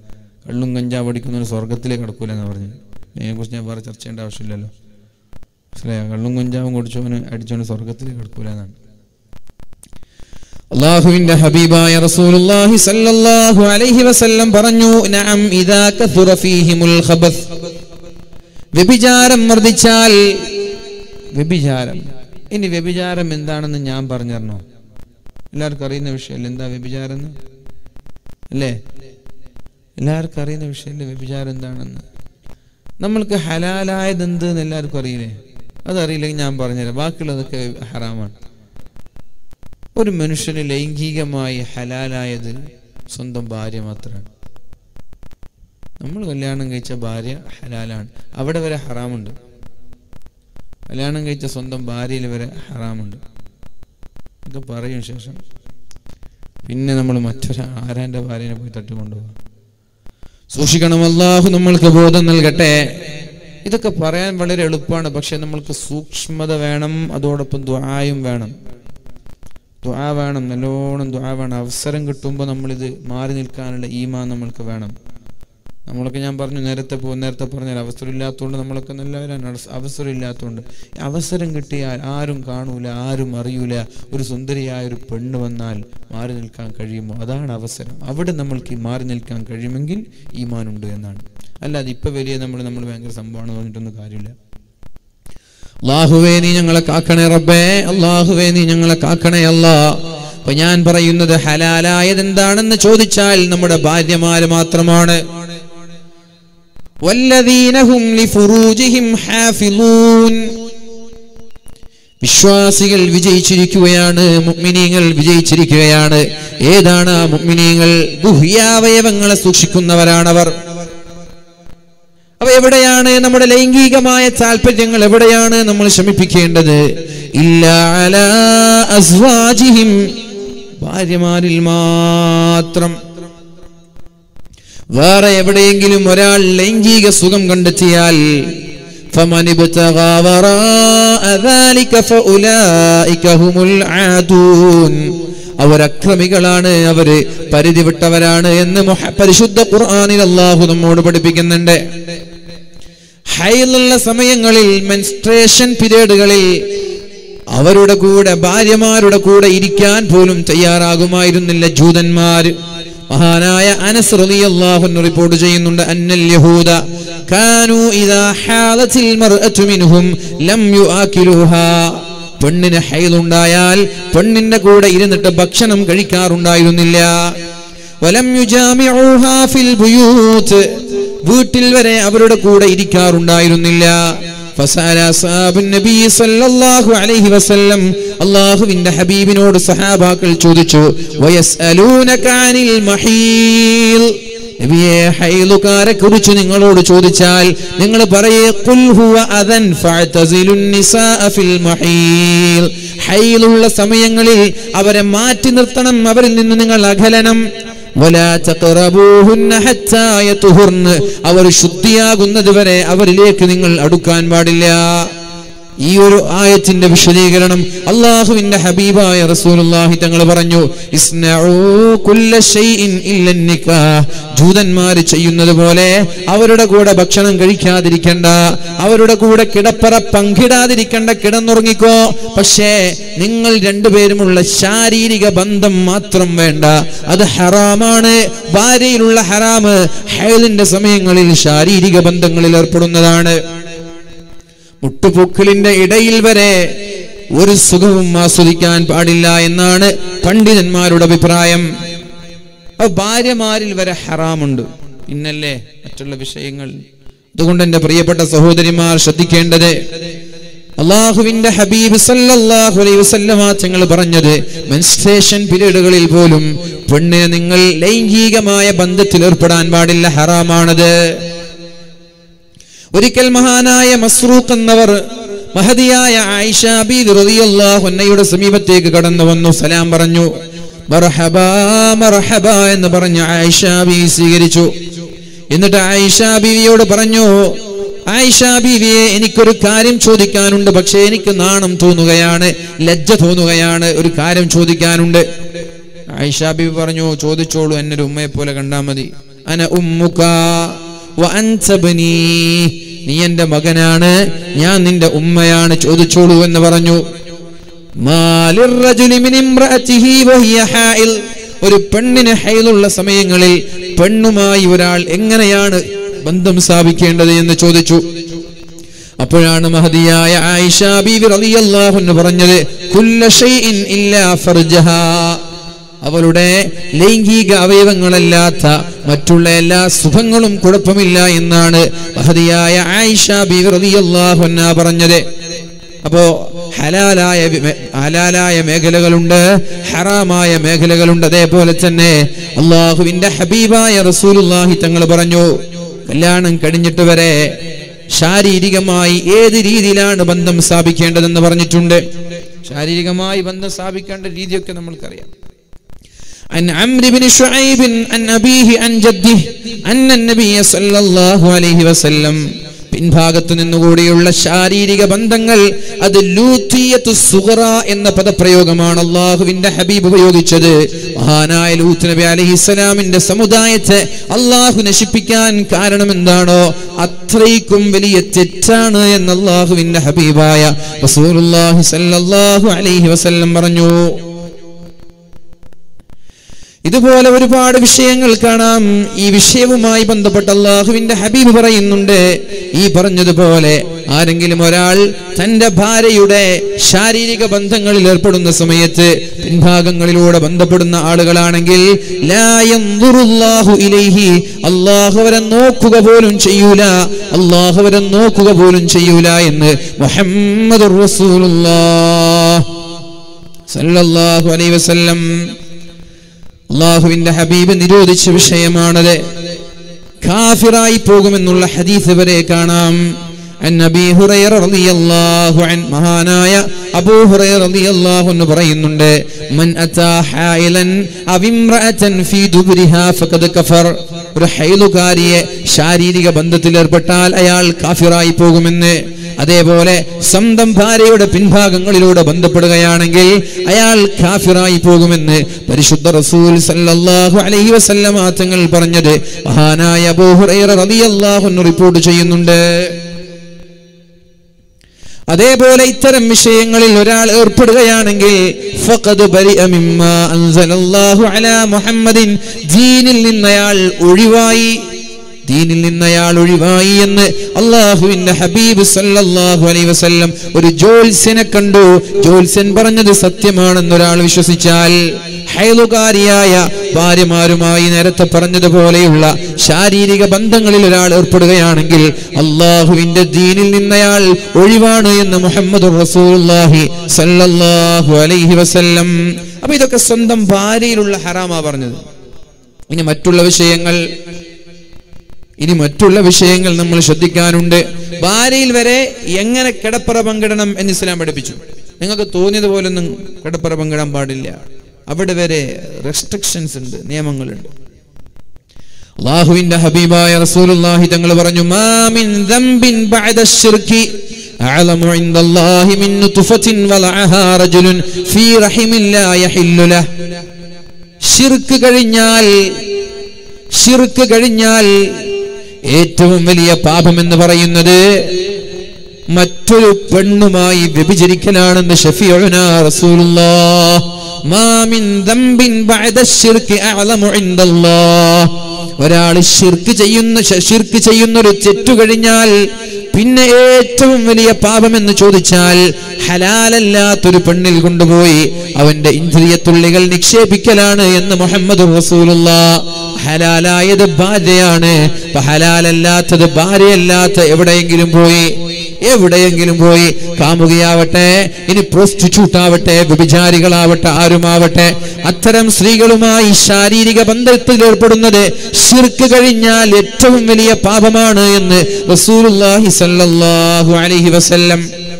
കള്ളും കഞ്ചാവ് അടിക്കുന്നവർ സ്വർഗത്തിലേക്ക് കിടക്കൂല എന്ന് പറഞ്ഞു. അതിനെക്കുറിച്ച് ഞാൻ വേറെ ചർച്ച ചെയ്യേണ്ട ആവശ്യമില്ലല്ലോ. മനസ്സിലായോ? കള്ളും കഞ്ചാവും കുടിച്ചവന് അടിച്ചവന് സ്വർഗത്തിലേക്ക് കിടക്കൂല എന്നാണ്. അല്ലാഹുവിന്റെ ഹബീബായ റസൂലുള്ളാഹി സ്വല്ലല്ലാഹു അലൈഹി വസല്ലം പറഞ്ഞു, നഅം ഇദാ കഥുറ ഫീഹിമുൽ ഖബസ്, വ്യഭിചാരം വർദ്ധിച്ചാൽ. വ്യഭിചാരം, ഇനി വ്യഭിചാരം എന്താണെന്ന് ഞാൻ പറഞ്ഞുതരണോ? എല്ലാവർക്കും അറിയുന്ന വിഷയമല്ലേ എന്താ വ്യഭിചാരം എന്ന്? അല്ലേ, എല്ലാവർക്കും അറിയുന്ന വിഷയമല്ലേ വ്യഭിചാരം എന്താണെന്ന്? നമ്മൾക്ക് ഹലാലായത് എന്ത് എന്ന് എല്ലാവർക്കും അറിയില്ലേ? അതറിയില്ലെങ്കിൽ ഞാൻ പറഞ്ഞുതരാം. ബാക്കിയുള്ളതൊക്കെ ഹറാമാണ്. ഒരു മനുഷ്യന് ലൈംഗികമായി ഹലാലായത് സ്വന്തം ഭാര്യ മാത്രമാണ്. നമ്മൾ കല്യാണം കഴിച്ച ഭാര്യ ഹലാലാണ്, അവിടെ വരെ ഹറാമുണ്ട്. കല്യാണം കഴിച്ച സ്വന്തം ഭാര്യയിൽ വരെ ഹറാമുണ്ട്. ഇതൊക്കെ പറയും ശേഷം പിന്നെ നമ്മൾ മറ്റൊരു ആരാൻ്റെ ഭാര്യനെ പോയി തട്ടിക്കൊണ്ടുപോകാം. സൂക്ഷിക്കണം. അല്ലാഹു നമ്മൾക്ക് ബോധം നൽകട്ടെ. ഇതൊക്കെ പറയാൻ വളരെ എളുപ്പമാണ്, പക്ഷെ നമ്മൾക്ക് സൂക്ഷ്മത വേണം. അതോടൊപ്പം ദുആയും വേണം. ദുആ വേണം, നല്ലോണം ദുആ വേണം. അവസരം കിട്ടുമ്പോൾ നമ്മളിത് മാറി നിൽക്കാനുള്ള ഈമാൻ നമ്മൾക്ക് വേണം. നമ്മളൊക്കെ ഞാൻ പറഞ്ഞു നേരത്തെ പോ നേരത്തെ പറഞ്ഞാൽ അവസരം ഇല്ലാത്തതുകൊണ്ട് നമ്മളൊക്കെ നല്ലവരാണ്. അവസരം ഇല്ലാത്തതുകൊണ്ട് അവസരം കിട്ടിയാൽ ആരും കാണൂല, ആരും അറിയൂല. ഒരു സുന്ദരിയായ ഒരു പെണ്ണ് വന്നാൽ മാറി നിൽക്കാൻ കഴിയുമോ? അതാണ് അവസരം. അവിടെ നമ്മൾക്ക് മാറി നിൽക്കാൻ കഴിയുമെങ്കിൽ ഈമാനുണ്ട് എന്നാണ്. അല്ലാതെ ഇപ്പം വലിയ നമ്മൾ നമ്മൾ ഭയങ്കര സംഭവമാണ് പറഞ്ഞിട്ടൊന്നും കാര്യമില്ല. അല്ലാഹുവേ നീ ഞങ്ങളെ കാക്കണേ റബ്ബേ, അല്ലാഹുവേ നീ ഞങ്ങളെ കാക്കണേ അല്ലാ. അപ്പൊ ഞാൻ പറയുന്നത് ഹലാലായത് എന്താണെന്ന് ചോദിച്ചാൽ നമ്മുടെ ഭാര്യമാര് മാത്രമാണ്. വല്ലദീന ഹും ലിഫുറൂജിഹിം ഹാഫിളൂൻ, വിശ്വാസികൾ വിജയിച്ചിരിക്കുകയാണ്, മുഅ്മിനീങ്ങൾ വിജയിച്ചിരിക്കുകയാണ്. ഏതാണ് ആ മുഅ്മിനീങ്ങൾ? ഗുഹ്യാവയവങ്ങളെ സൂക്ഷിക്കുന്നവരാണവർ. അപ്പൊ എവിടെയാണ് നമ്മുടെ ലൈംഗികമായ താല്പര്യങ്ങൾ, എവിടെയാണ് നമ്മൾ ശമിപ്പിക്കേണ്ടത്? ഇല്ലാ അലാ അസ്വാജിഹിം, ഭാര്യമാരിൽ മാത്രം. വേറെ എവിടെയെങ്കിലും ഒരാൾ ലൈംഗിക സുഖം കണ്ടെത്തിയാൽ ഫമൻ ഇബ്തഗാ വറാഅ ദാലിക ഫഉലൈക ഹുമുൽ ആദൂൻ, അവർ അക്രമികളാണ്, അവര് പരിധി വിട്ടവരാണ് എന്ന് പരിശുദ്ധ ഖുർആനിൽ അല്ലാഹു നമ്മോട് പഠിപ്പിക്കുന്നുണ്ട്. ഹൈലുള്ള സമയങ്ങളിൽ, മെൻസ്ട്രേഷൻ പീരിയഡുകളിൽ അവരുടെ കൂടെ, ഭാര്യമാരുടെ കൂടെ ഇരിക്കാൻ പോലും തയ്യാറാകുമായിരുന്നില്ല ജൂതന്മാർ. മഹാനായ അനസ് റളിയല്ലാഹു അൻഹു റിപ്പോർട്ട് ചെയ്യുന്നുണ്ട്, അന്നൽ യഹൂദ കാനൂ ഇദാ ഹാലത്തിൽ മർഅതു മിൻഹും ലം യുആകിലുഹാ, പെണ്ണിന് ഹൈലുണ്ടായാൽ പെണ്ണിന്റെ കൂടെ ഇരുന്നിട്ട് ഭക്ഷണം കഴിക്കാറുണ്ടായിരുന്നില്ല. വലം യുജാമിഉഹാ ഫിൽ ബുയൂത്ത്, വീട്ടിൽ വരെ അവരുടെ കൂടെ ഇരിക്കാറുണ്ടായിരുന്നില്ല. ഫസഅല അസ്ഹാബുൻ നബി സല്ലല്ലാഹു അലൈഹി വസല്ലം, അല്ലാഹുവിന്റെ ഹബീബിനോട് സഹാബാക്കൾ ചോദിച്ചു, വയസ്അലൂനക അനിൽ മഹീൽ, നബിയെ ഹൈലുകാരെ കുറിച്ച് നിങ്ങളോട് ചോദിച്ചാൽ നിങ്ങൾ പറയേ ഖുൽ ഹുവ അദൻ ഫഅതസിലുൻ നിസാഅ ഫിൽ മഹീൽ, ഹൈലുള്ള സമയങ്ങളിൽ അവരെ മാറ്റി നിർത്തണം, അവരിൽ നിന്ന് നിങ്ങൾ അകലണം. വലാ തഖറബൂഹുന്ന ഹത്താ യതുഹുർന, അവർ ശുദ്ധിയാകുന്നത് വരെ അവരിലേക്ക് നിങ്ങൾ അടുക്കാൻ പാടില്ല. ഈ ഒരു ആയത്തിന്റെ വിശദീകരണം അല്ലാഹുവിന്റെ ഹബീബായ റസൂലുള്ളാഹി തങ്ങൾ പറഞ്ഞു, ഇസ്നഉ കുല്ല ഷൈഇൻ ഇല്ല നിക്കാഹ്, ജൂതന്മാർ ചെയ്യുന്നത് പോലെ അവരുടെ കൂടെ ഭക്ഷണം കഴിക്കാതിരിക്കണ്ട, അവരുടെ കൂടെ കിടപ്പറ പങ്കിടാതിരിക്കണ്ട, കിടന്നുറങ്ങിക്കോ. പക്ഷേ നിങ്ങൾ രണ്ടുപേരുമുള്ള ശാരീരിക ബന്ധം മാത്രം വേണ്ട, അത് ഹറാമാണ്. ഭാര്യയിലുള്ള ഹറാമ് ഹൈലിന്റെ സമയങ്ങളിൽ ശാരീരിക ബന്ധങ്ങളിൽ ഏർപ്പെടുന്നതാണ്. മുട്ടുപൂക്കളിന്റെ ഇടയിൽ വരെ ഒരു സുഖവും ആസ്വദിക്കാൻ പാടില്ല എന്നാണ് പണ്ഡിതന്മാരുടെ അഭിപ്രായം. ഭാര്യമാരിൽ വരെ ഹറാമുണ്ട്, പിന്നല്ലേ മറ്റുള്ള വിഷയങ്ങൾ. അതുകൊണ്ട് എന്റെ പ്രിയപ്പെട്ട സഹോദരിമാർ ശ്രദ്ധിക്കേണ്ടത്, അല്ലാഹുവിന്റെ ഹബീബ് സല്ലല്ലാഹു അലൈഹി വസല്ലമ തങ്ങൾ പറഞ്ഞത്, മെൻസ്ട്രേഷൻ പീരിയഡുകളിൽ പോലും പെണ്ണിനെ നിങ്ങൾ ലൈംഗികമായ ബന്ധത്തിൽ ഏർപ്പെടാൻ പാടില്ല, ഹറാമാണത്. ഒരിക്കൽ മഹാനായ മസ്റൂഖ് എന്നവർ മഹദിയായ ആയിഷ ബീവി റളിയല്ലാഹു അൻഹയുടെ സമീപത്തേക്ക് കടന്നു വന്നു, സലാം പറഞ്ഞു. മർഹബാ മർഹബാ എന്ന് പറഞ്ഞ് ആയിഷ ബീവി സ്വീകരിച്ചു. എന്നിട്ട് ആയിഷ ബീവിയോട് പറഞ്ഞു, ആയിഷ ബീവിയെ, എനിക്കൊരു കാര്യം ചോദിക്കാനുണ്ട്, പക്ഷേ എനിക്ക് നാണം തോന്നുകയാണ്, ലജ്ജ തോന്നുകയാണ്, ഒരു കാര്യം ചോദിക്കാനുണ്ട്. ആയിഷ ബീവി പറഞ്ഞു, ചോദിച്ചോളൂ, എന്നൊരു ഉമ്മയെ പോലെ കണ്ടാൽ മതി. അന ഉമ്മുക വ അൻത ബനി, നീ എൻ്റെ മകനാണ്, ഞാൻ നിന്റെ ഉമ്മയാണ്, ചോദിച്ചോളൂ എന്ന് പറഞ്ഞു. മാലിർ റജുലി മിൻ ഇംറഅതിഹി വഹിയ ഹായിൽ, ഒരു പെണ്ണിന് ഹൈലുള്ള സമയങ്ങളിൽ പെണ്ണുമായി ഒരാൾ എങ്ങനെയാണ് ബന്ധം സ്ഥാപിക്കേണ്ടത് എന്ന് ചോദിച്ചു. അപ്പോഴാണ് മഹദിയായ ആയിഷ ബീവി റളിയല്ലാഹു അൻഹ പറഞ്ഞത്, കുല്ല ഷൈഇൻ ഇല്ലാ ഫർജഹാ, അവളുടെ ലൈംഗിക അവയവങ്ങളല്ലാത്ത മറ്റുള്ള എല്ലാ സുഖങ്ങളും കുഴപ്പമില്ല എന്നാണ് മഹദിയായ ആയിഷ ബീവി റളിയല്ലാഹു അൻഹ പറഞ്ഞത്. അപ്പോ ഹലാലായ ഹലാലായ മേഖലകളുണ്ട്, ഹറാമായ മേഖലകളുണ്ട്. അതേപോലെ തന്നെ അള്ളാഹുവിന്റെ ഹബീബായ റസൂലുള്ളാഹി തങ്ങൾ പറഞ്ഞു, കല്യാണം കഴിഞ്ഞിട്ട് വരെ ശാരീരികമായി ഏത് രീതിയിലാണ് ബന്ധം സ്ഥാപിക്കേണ്ടതെന്ന് പറഞ്ഞിട്ടുണ്ട്. ശാരീരികമായി ബന്ധം സ്ഥാപിക്കേണ്ട രീതിയൊക്കെ നമ്മൾക്കറിയാം. عن عمرو بن شعيب عن أبيه عن جده أن النبي صلى الله عليه وسلم, പിൻഭാഗത്ത് നിന്നുകൂടിയുള്ള ശാരീരിക ബന്ധങ്ങൾ അത് ലൂത്തിയത്തു സുഗ്റ എന്ന പദപ്രയോഗമാണ് അള്ളാഹുവിന്റെ ഹബീബ് ഉപയോഗിച്ചത്. മഹാനായ ലൂത്ത് നബി അലൈഹിസ്സലാമിന്റെ സമുദായത്തെ അള്ളാഹു നശിപ്പിക്കാൻ കാരണം എന്താണോ അത്രയ്ക്കും വലിയ തെറ്റാണ് എന്ന് അള്ളാഹുവിന്റെ ഹബീബായ റസൂലുള്ളാഹി സ്വല്ലല്ലാഹു അലൈഹി വസല്ലം പറഞ്ഞു. ഇതുപോലെ ഒരുപാട് വിഷയങ്ങൾ കാണാം. ഈ വിഷയവുമായി ബന്ധപ്പെട്ട് അള്ളാഹുവിന്റെ ഹബീബ് പറയുന്നുണ്ട്, ഈ പറഞ്ഞതുപോലെ ആരെങ്കിലും ഒരാൾ തന്റെ ഭാര്യയുടെ ശാരീരിക ബന്ധങ്ങളിൽ ഏർപ്പെടുന്ന സമയത്ത് പിൻഭാഗങ്ങളിലൂടെ ബന്ധപ്പെടുന്ന ആളുകളാണെങ്കിൽ ലാ യൻദുറുല്ലാഹു ഇലൈഹി, അള്ളാഹു അവരെ നോക്കുക പോലും ചെയ്യൂല, അള്ളാഹു അവരെ നോക്കുക പോലും ചെയ്യൂല എന്ന് മുഹമ്മദുർ റസൂലുള്ളാഹ് സല്ലല്ലാഹു അലൈഹി വസല്ലം, അള്ളാഹുവിന്റെ ഹബീബ് നിരോധിച്ച വിഷയമാണത്. കാഫിറായി പോകുമെന്നുള്ള ഹദീസ് വരെ കാണാം. അൻ അബീ ഹുറൈറ റളിയല്ലാഹു അൻഹു, മഹാനായ അബൂ ഹുറൈറ റളിയല്ലാഹു അൻഹു പറയുന്നുണ്ട്, മൻ അതാ ഹൈലൻ അവ ഇംറഅതൻ ഫീ ദുബ്രിഹാ ഫഖദ് കഫർ, ഒരു ഹൈലുകാരിയെ ശാരീരിക ബന്ധത്തിൽ ഏർപ്പെട്ടാൽ അയാൾ കാഫിറായി പോകുമെന്ന്. അതേപോലെ സ്വന്തം ഭാര്യയുടെ പിൻഭാഗങ്ങളിലൂടെ ബന്ധപ്പെടുകയാണെങ്കിൽ അയാൾ കാഫിറായി പോകുമെന്ന് പരിശുദ്ധ റസൂൽ സല്ലല്ലാഹു അലൈഹി വസല്ലം തങ്ങൾ പറഞ്ഞത് മഹാനായ അബൂ ഹുറൈറ റളിയല്ലാഹു അൻഹു റിപ്പോർട്ട് ചെയ്യുന്നുണ്ട്. അതേപോലെ ഇത്തരം വിഷയങ്ങളിൽ ഒരാൾ ഏർപ്പെടുകയാണെങ്കിൽ ഫഖദ് ബരിഅ മിമ്മാ അൻസലല്ലാഹു അലാ മുഹമ്മദിൻ, ദീനിൽ നിന്നയാൾ ഒഴിവായി, ദീനിൽ നിന്നയാൾ ഒഴിവായി എന്ന് അള്ളാഹുവിന്റെ ഹബീബ് സല്ലല്ലാഹു അലൈഹി വസല്ലം ഒരു ജോത്സ്യനെ കണ്ടു. ജോത്സ്യൻ പറഞ്ഞത് സത്യമാണെന്നൊരാൾ വിശ്വസിച്ചാൽ, ഹൈലുകാരിയായ ഭാര്യമാരുമായി നേരത്തെ പറഞ്ഞതുപോലെയുള്ള ശാരീരിക ബന്ധങ്ങളിൽ ഒരാൾ ഏർപ്പെടുകയാണെങ്കിൽ അള്ളാഹുവിന്റെ ദീനിൽ നിന്നയാൾ ഒഴിവാണ് എന്ന് മുഹമ്മദുർ റസൂലുള്ളാഹി സല്ലല്ലാഹു അലൈഹി വസല്ലം. അപ്പൊ ഇതൊക്കെ സ്വന്തം ഭാര്യയിലുള്ള ഹറാമാ പറഞ്ഞത്. ഇനി മറ്റുള്ള വിഷയങ്ങൾ ഇനി മറ്റുള്ള വിഷയങ്ങൾ നമ്മൾ ശ്രദ്ധിക്കാനുണ്ട്. ഭാര്യയിൽ വരെ എങ്ങനെ കിടപ്പറ പങ്കിടണം എന്ന് ഇസ്ലാം പഠിപ്പിച്ചു. നിങ്ങൾക്ക് തോന്നിയതുപോലെ ഒന്നും കിടപ്പറ പങ്കിടാൻ പാടില്ല. അവിടെ വരെ റെസ്ട്രിക്ഷൻസ് ഉണ്ട്, നിയമങ്ങളുണ്ട്. അല്ലാഹുവിന്റെ ഹബീബായ റസൂലുള്ളാഹി തങ്ങൾ പറഞ്ഞു, മാ മിൻ ദംബിൻ ബഅദ അശ്ശിർകി അഅലമു ഇൻദല്ലാഹി മിൻ നുത്ഫത്തിൻ വലഅഹാ റജുലുൻ ഫീ റഹിമിൻ ലാ യഹില്ലു ലഹ്. ശിർക്ക് കഴിഞ്ഞാൽ ശിർക്ക് കഴിഞ്ഞാൽ ഏറ്റവും വലിയ പാപം എന്ന് പറയുന്നത് മറ്റൊരു പെണ്ണുമായി വ്യഭിചരിക്കലാണെന്ന് ശഫീഉനാ റസൂലുള്ളാഹ്. മാ മിൻ ദംബിൻ ബഅദ അശ്ശിർകി അഅലമു ഇൻദല്ലാഹ്. ഒരാൾ ശിർക്ക് ചെയ്യുന്ന ശിർക്ക് ചെയ്യുന്ന ഒരു തെറ്റു കഴിഞ്ഞാൽ പിന്നെ ഏറ്റവും വലിയ പാപം എന്ന് ചോദിച്ചാൽ ഹലാലല്ലാത്തൊരു പെണ്ണിൽ കൊണ്ടുപോയി അവന്റെ ഇന്ദ്രിയത്തുള്ളികൾ നിക്ഷേപിക്കലാണ് എന്ന് മുഹമ്മദ് റസൂലുള്ളാഹ്. ഹലാലായത് ഭാര്യയാണ്, ഹലാലല്ലാത്തത് ഭാര്യയല്ലാത്ത എവിടെയെങ്കിലും പോയി എവിടെയെങ്കിലും പോയി കാമുകിയാവട്ടെ, ഇനി പ്രോസ്റ്റിറ്റ്യൂട്ട് ആവട്ടെ, വ്യഭിചാരികളാവട്ടെ, ആരുമാവട്ടെ, അത്തരം സ്ത്രീകളുമായി ശാരീരിക ബന്ധത്തിൽ ഏർപ്പെടുന്നത് ശിർക്ക് കഴിഞ്ഞാൽ ഏറ്റവും വലിയ പാപമാണ് എന്ന് റസൂലുള്ളാഹി സ്വല്ലല്ലാഹു അലൈഹി വസല്ലം.